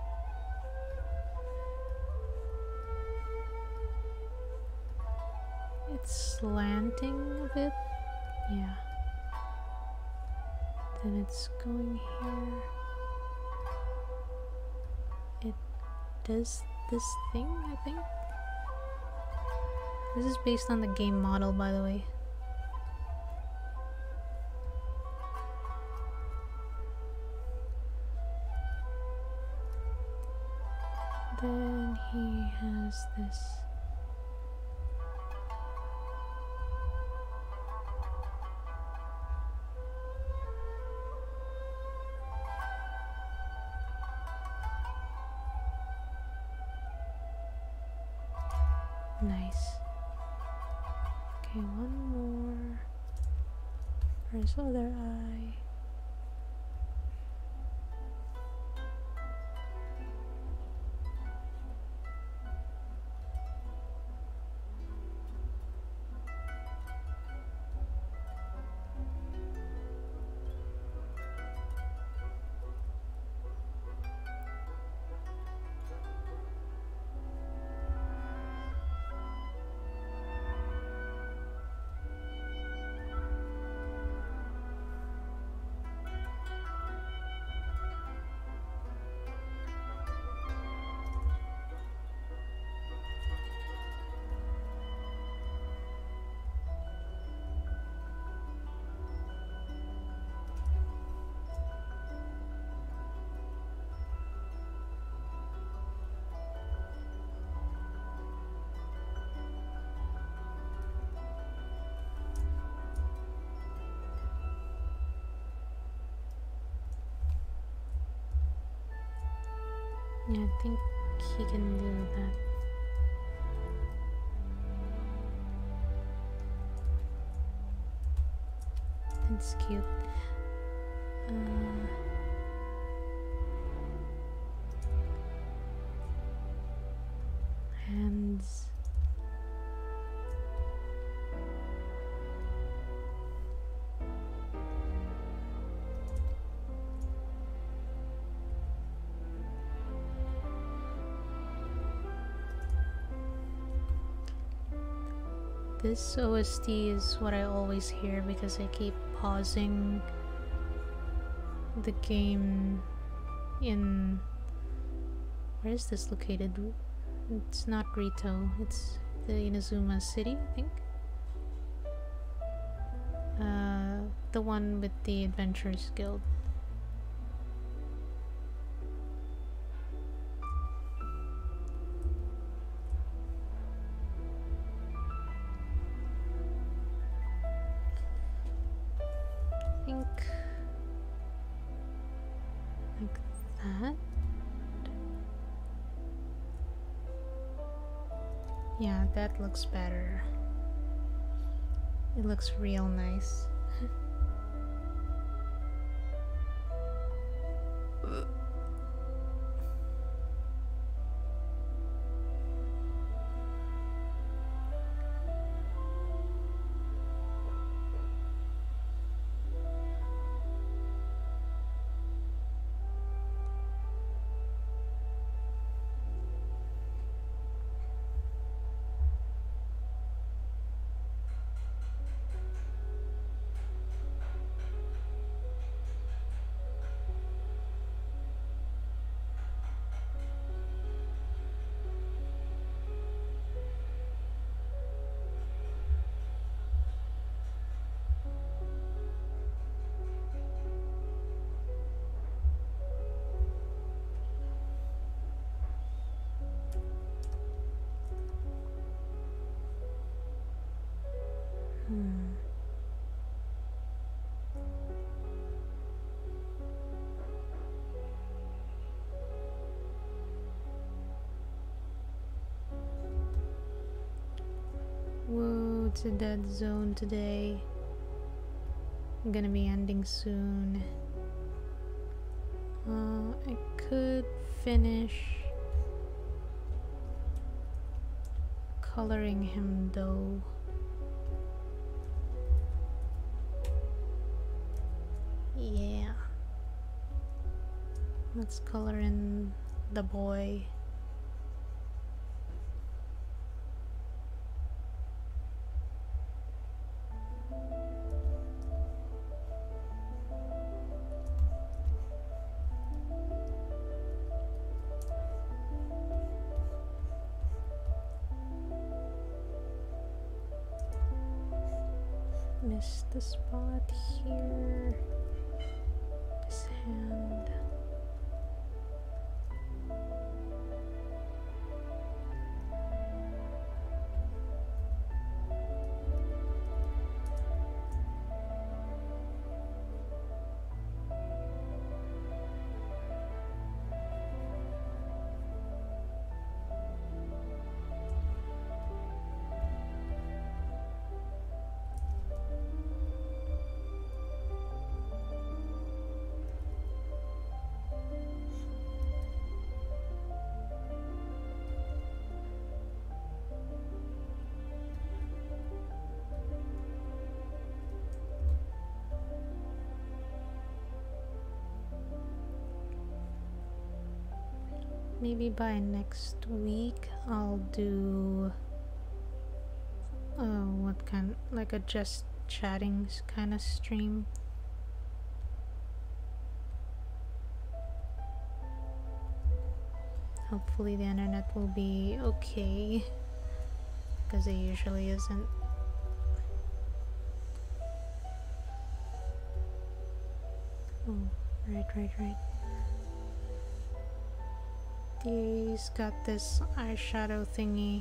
It's slanting a bit, yeah. Then it's going here. It does this thing, I think. This is based on the game model, by the way. Then he has this. Nice. Okay, one more for his other eye. Yeah, I think he can do that. It's cute. Hands. This OST is what I always hear because I keep pausing the game in... Where is this located? It's not Rito, it's the Inazuma City, I think. The one with the Adventurers Guild. I think like that. Yeah, that looks better. It looks real nice. Whoa, it's a dead zone today. I'm gonna be ending soon. I could finish coloring him though. Yeah. Let's color in the boy. Missed the spot here. His hand. Maybe by next week I'll do what kind, like a just chatting kind of stream. Hopefully the internet will be okay, because it usually isn't. Oh, right. He's got this eyeshadow thingy.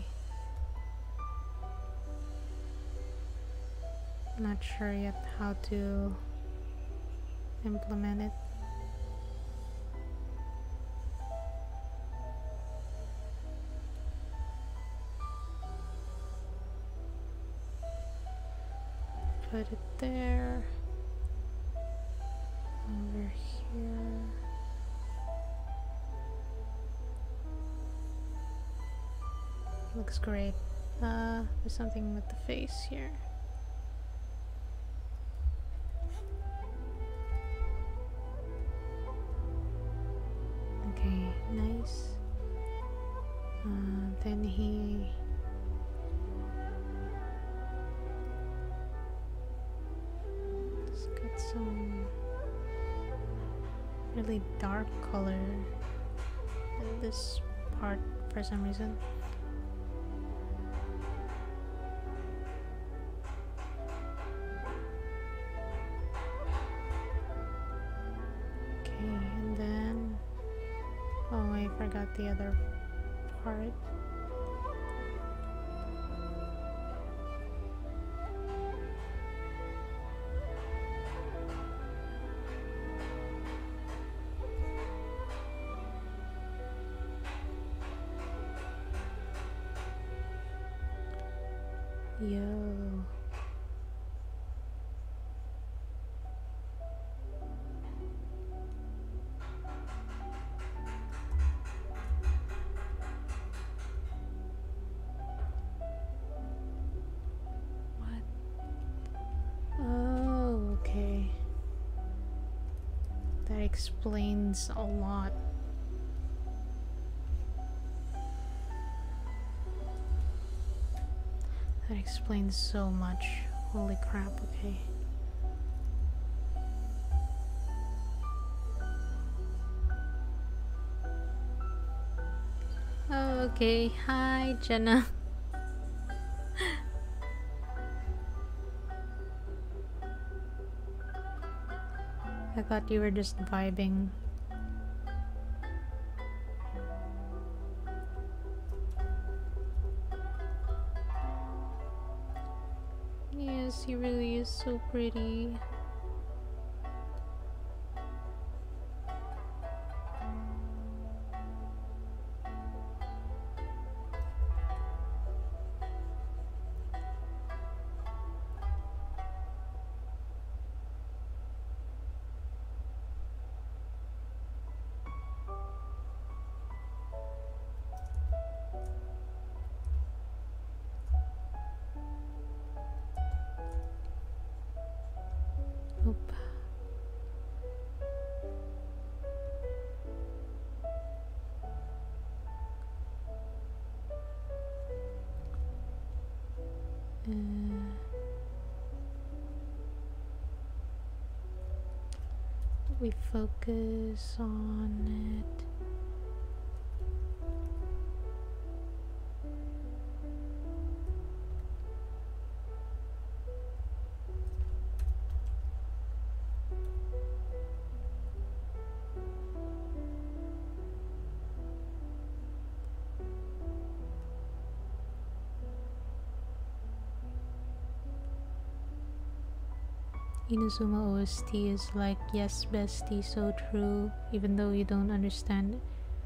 Not sure yet how to implement it. put it there. Over here. Looks great. There's something with the face here. Okay, nice. Then he's got some really dark color in this part for some reason. Okay, and then oh, I forgot the other part. Yo. What? Oh, okay. That explains a lot. That explains so much. Holy crap, okay. Oh, okay. Hi, Jenna. I thought you were just vibing. Yes, he really is so pretty. Oop. We focus on it. Inazuma OST is like, yes, bestie, so true. Even though you don't understand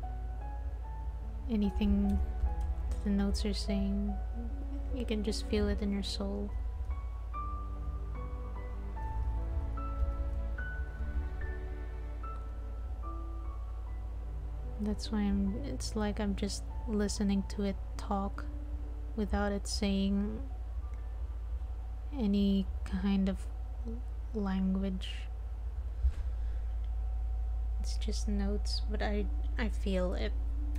anything the notes are saying, you can just feel it in your soul. That's why it's like I'm just listening to it talk without it saying any kind of language. It's just notes, but I feel it.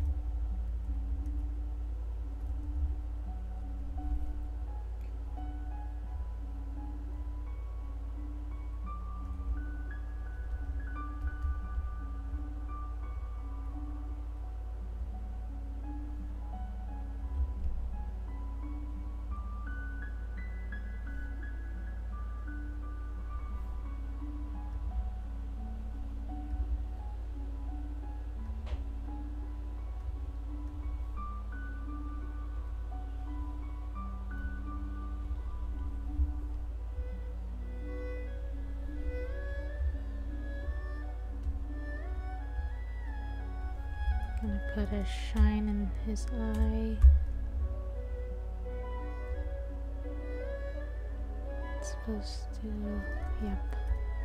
Gonna put a shine in his eye. It's Close to... Yep.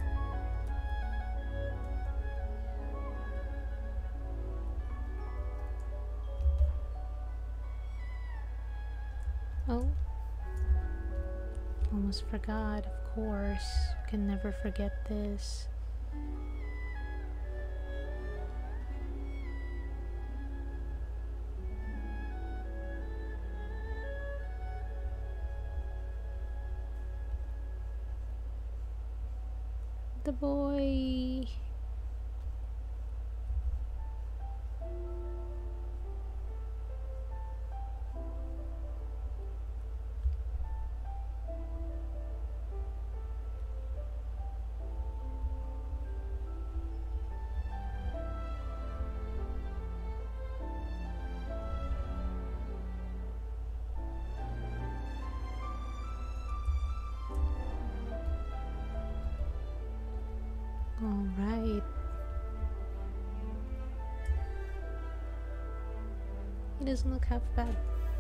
Oh. Almost forgot, of course. Can never forget this. The boy. All right. He doesn't look half bad.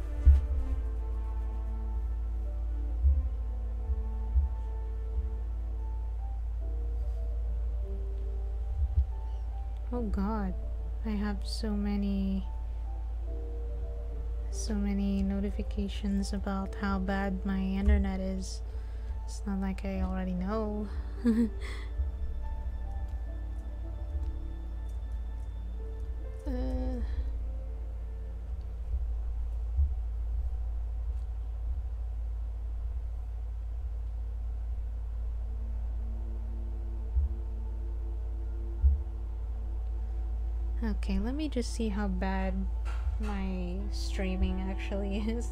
Oh god, I have so many notifications about how bad my internet is. It's not like I already know. Okay, let me just see how bad my streaming actually is.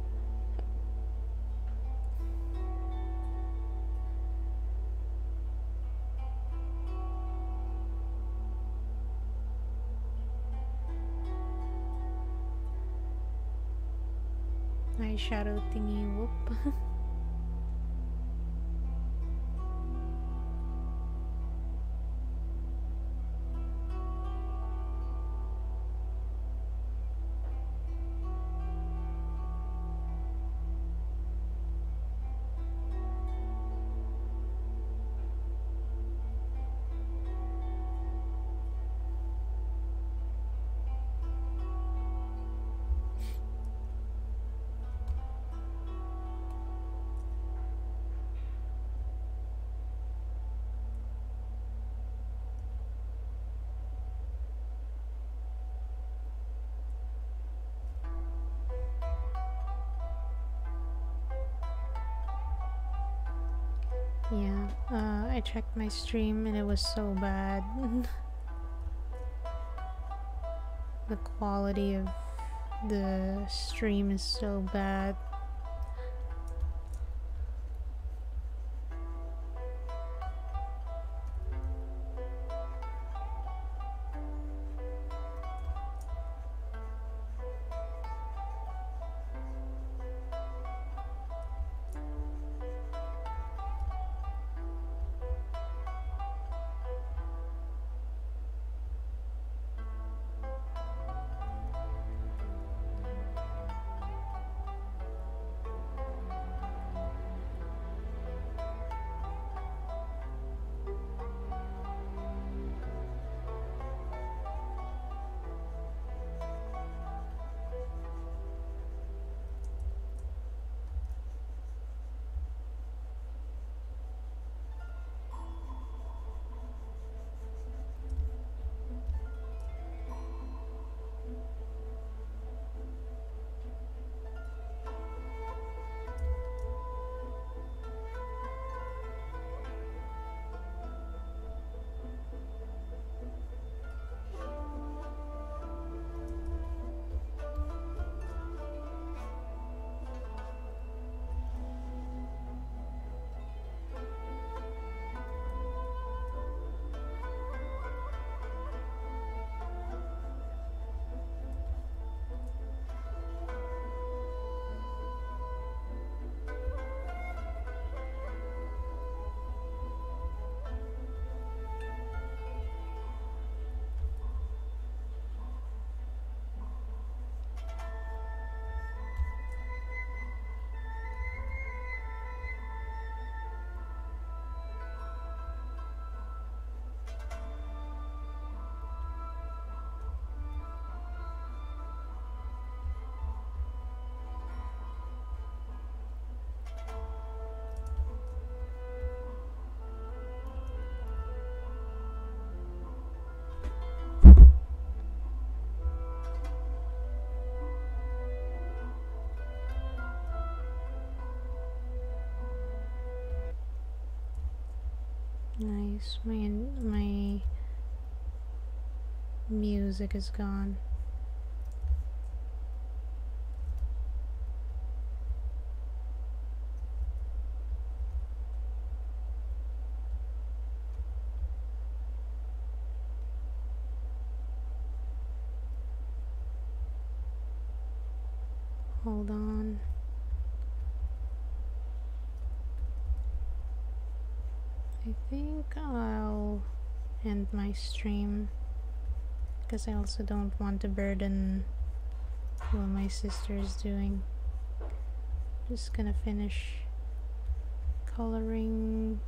Eyeshadow thingy whoop. Yeah, I checked my stream and it was so bad. The quality of the stream is so bad. Nice. My music is gone. Hold on. I think I'll end my stream because I also don't want to burden what my sister is doing. Just gonna finish coloring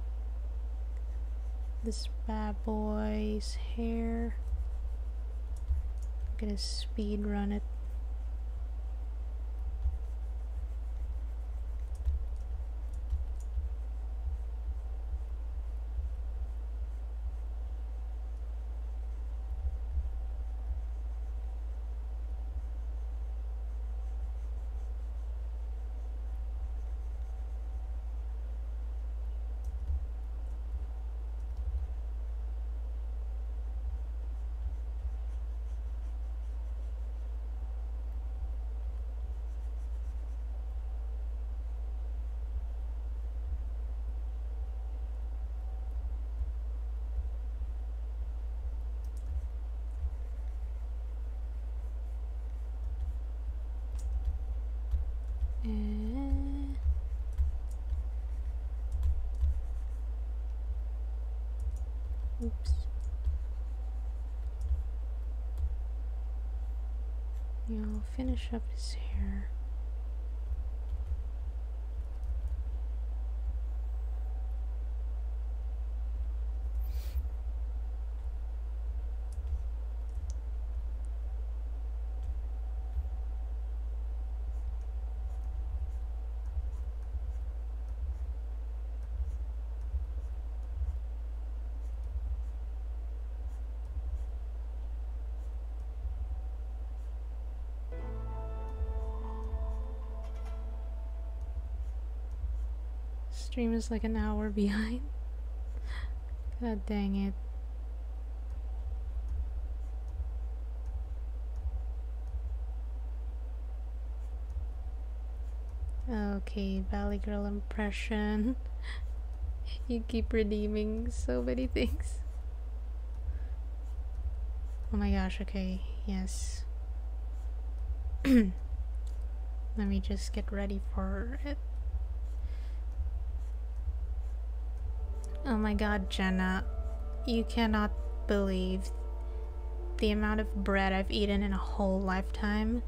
this bad boy's hair. I'm gonna speed run it. Oops. Yeah, I'll finish up his hair. Stream is like an hour behind. God dang it. Okay, Valley Girl impression. You keep redeeming so many things. Oh my gosh, okay, yes. Let me just get ready for it. Oh my god, Jenna. You cannot believe the amount of bread I've eaten in a whole lifetime.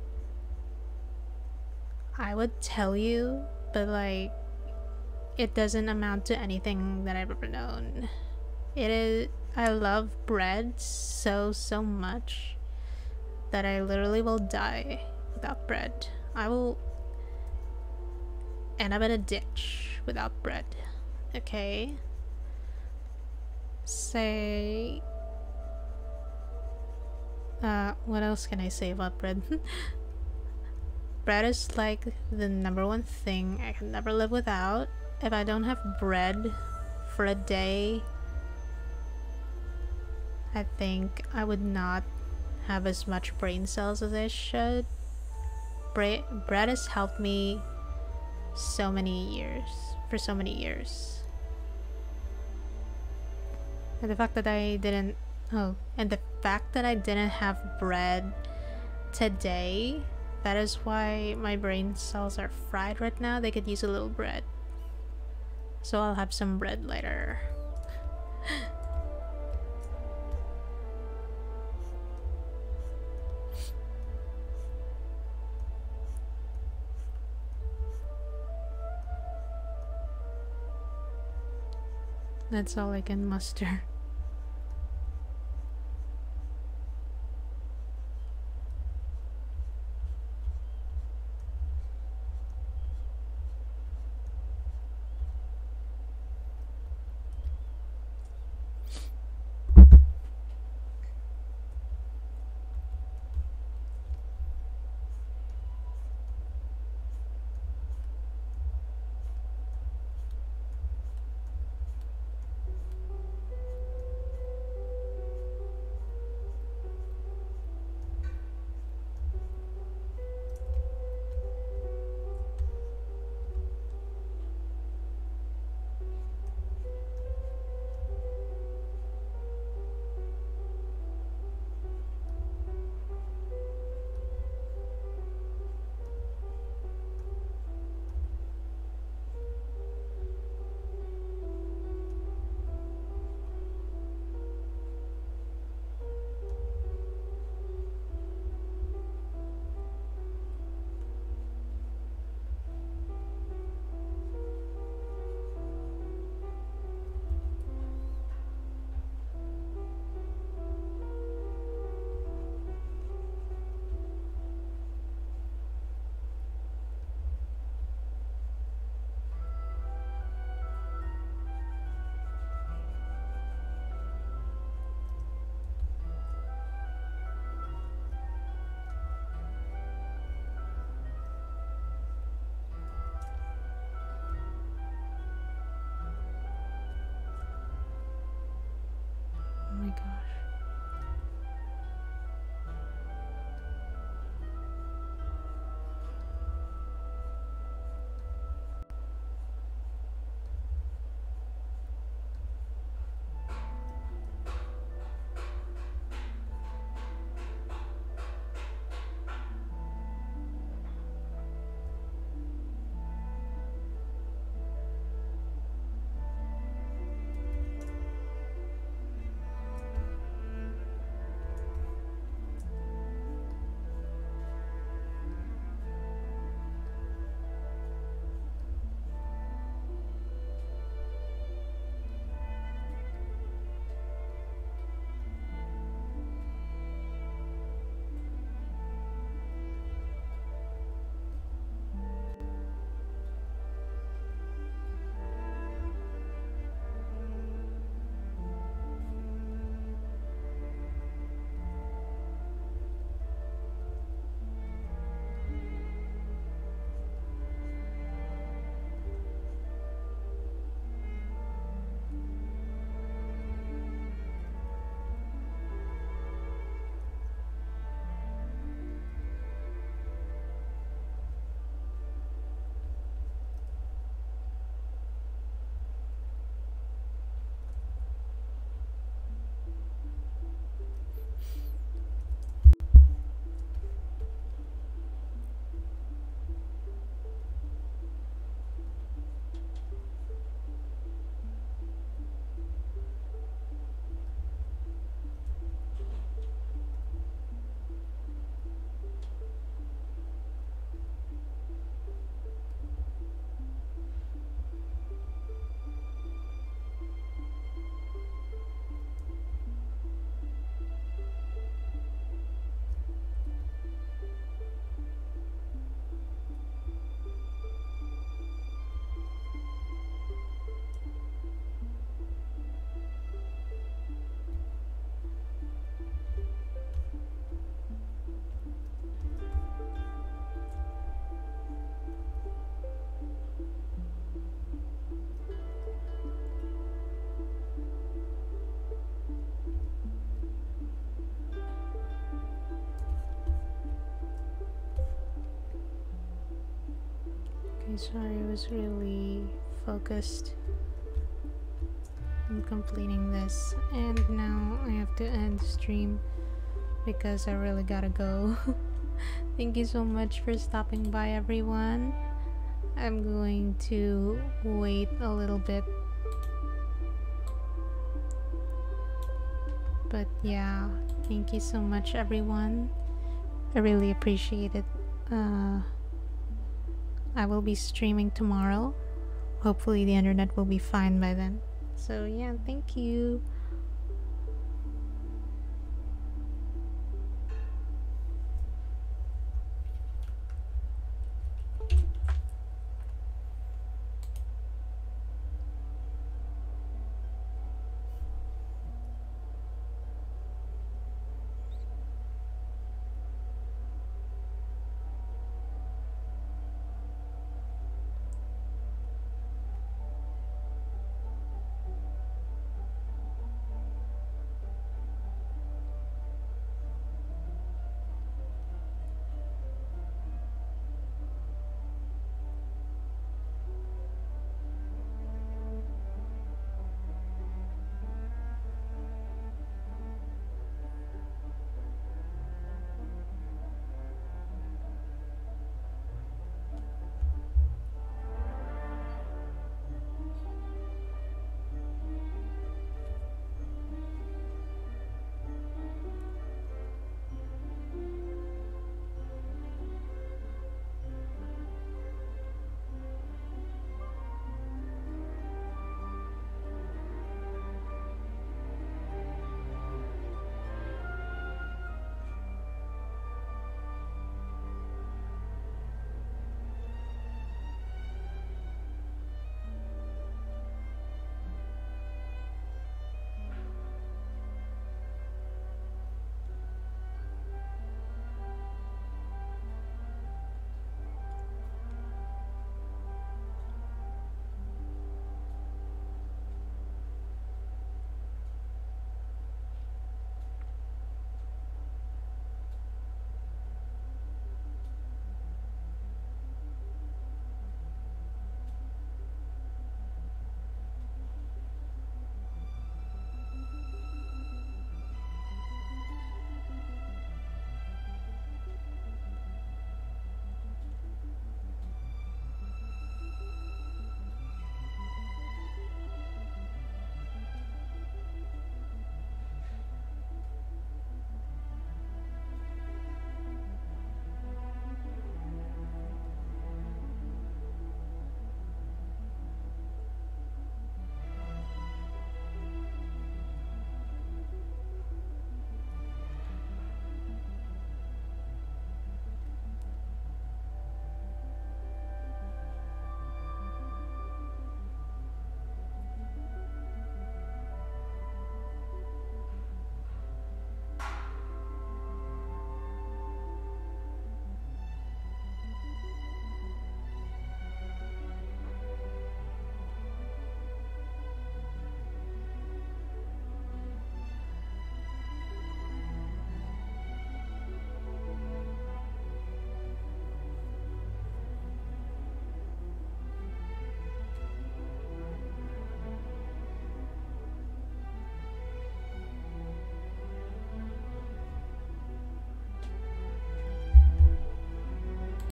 I would tell you, but like, it doesn't amount to anything that I've ever known. I love bread so much that I literally will die without bread. I will end up in a ditch without bread. Okay? Say... what else can I say about bread? Bread is like the #1 thing I can never live without. If I don't have bread for a day, I think I would not have as much brain cells as I should. Bread has helped me for so many years. And the fact that I didn't have bread today, that is why my brain cells are fried right now. They could use a little bread. So I'll have some bread later. That's all I can muster. Okay, sorry, I was really focused on completing this, and now I have to end the stream because I really gotta go. Thank you so much for stopping by, everyone. I'm going to wait a little bit, but yeah, thank you so much, everyone. I really appreciate it. I will be streaming tomorrow. Hopefully the internet will be fine by then. So yeah, thank you.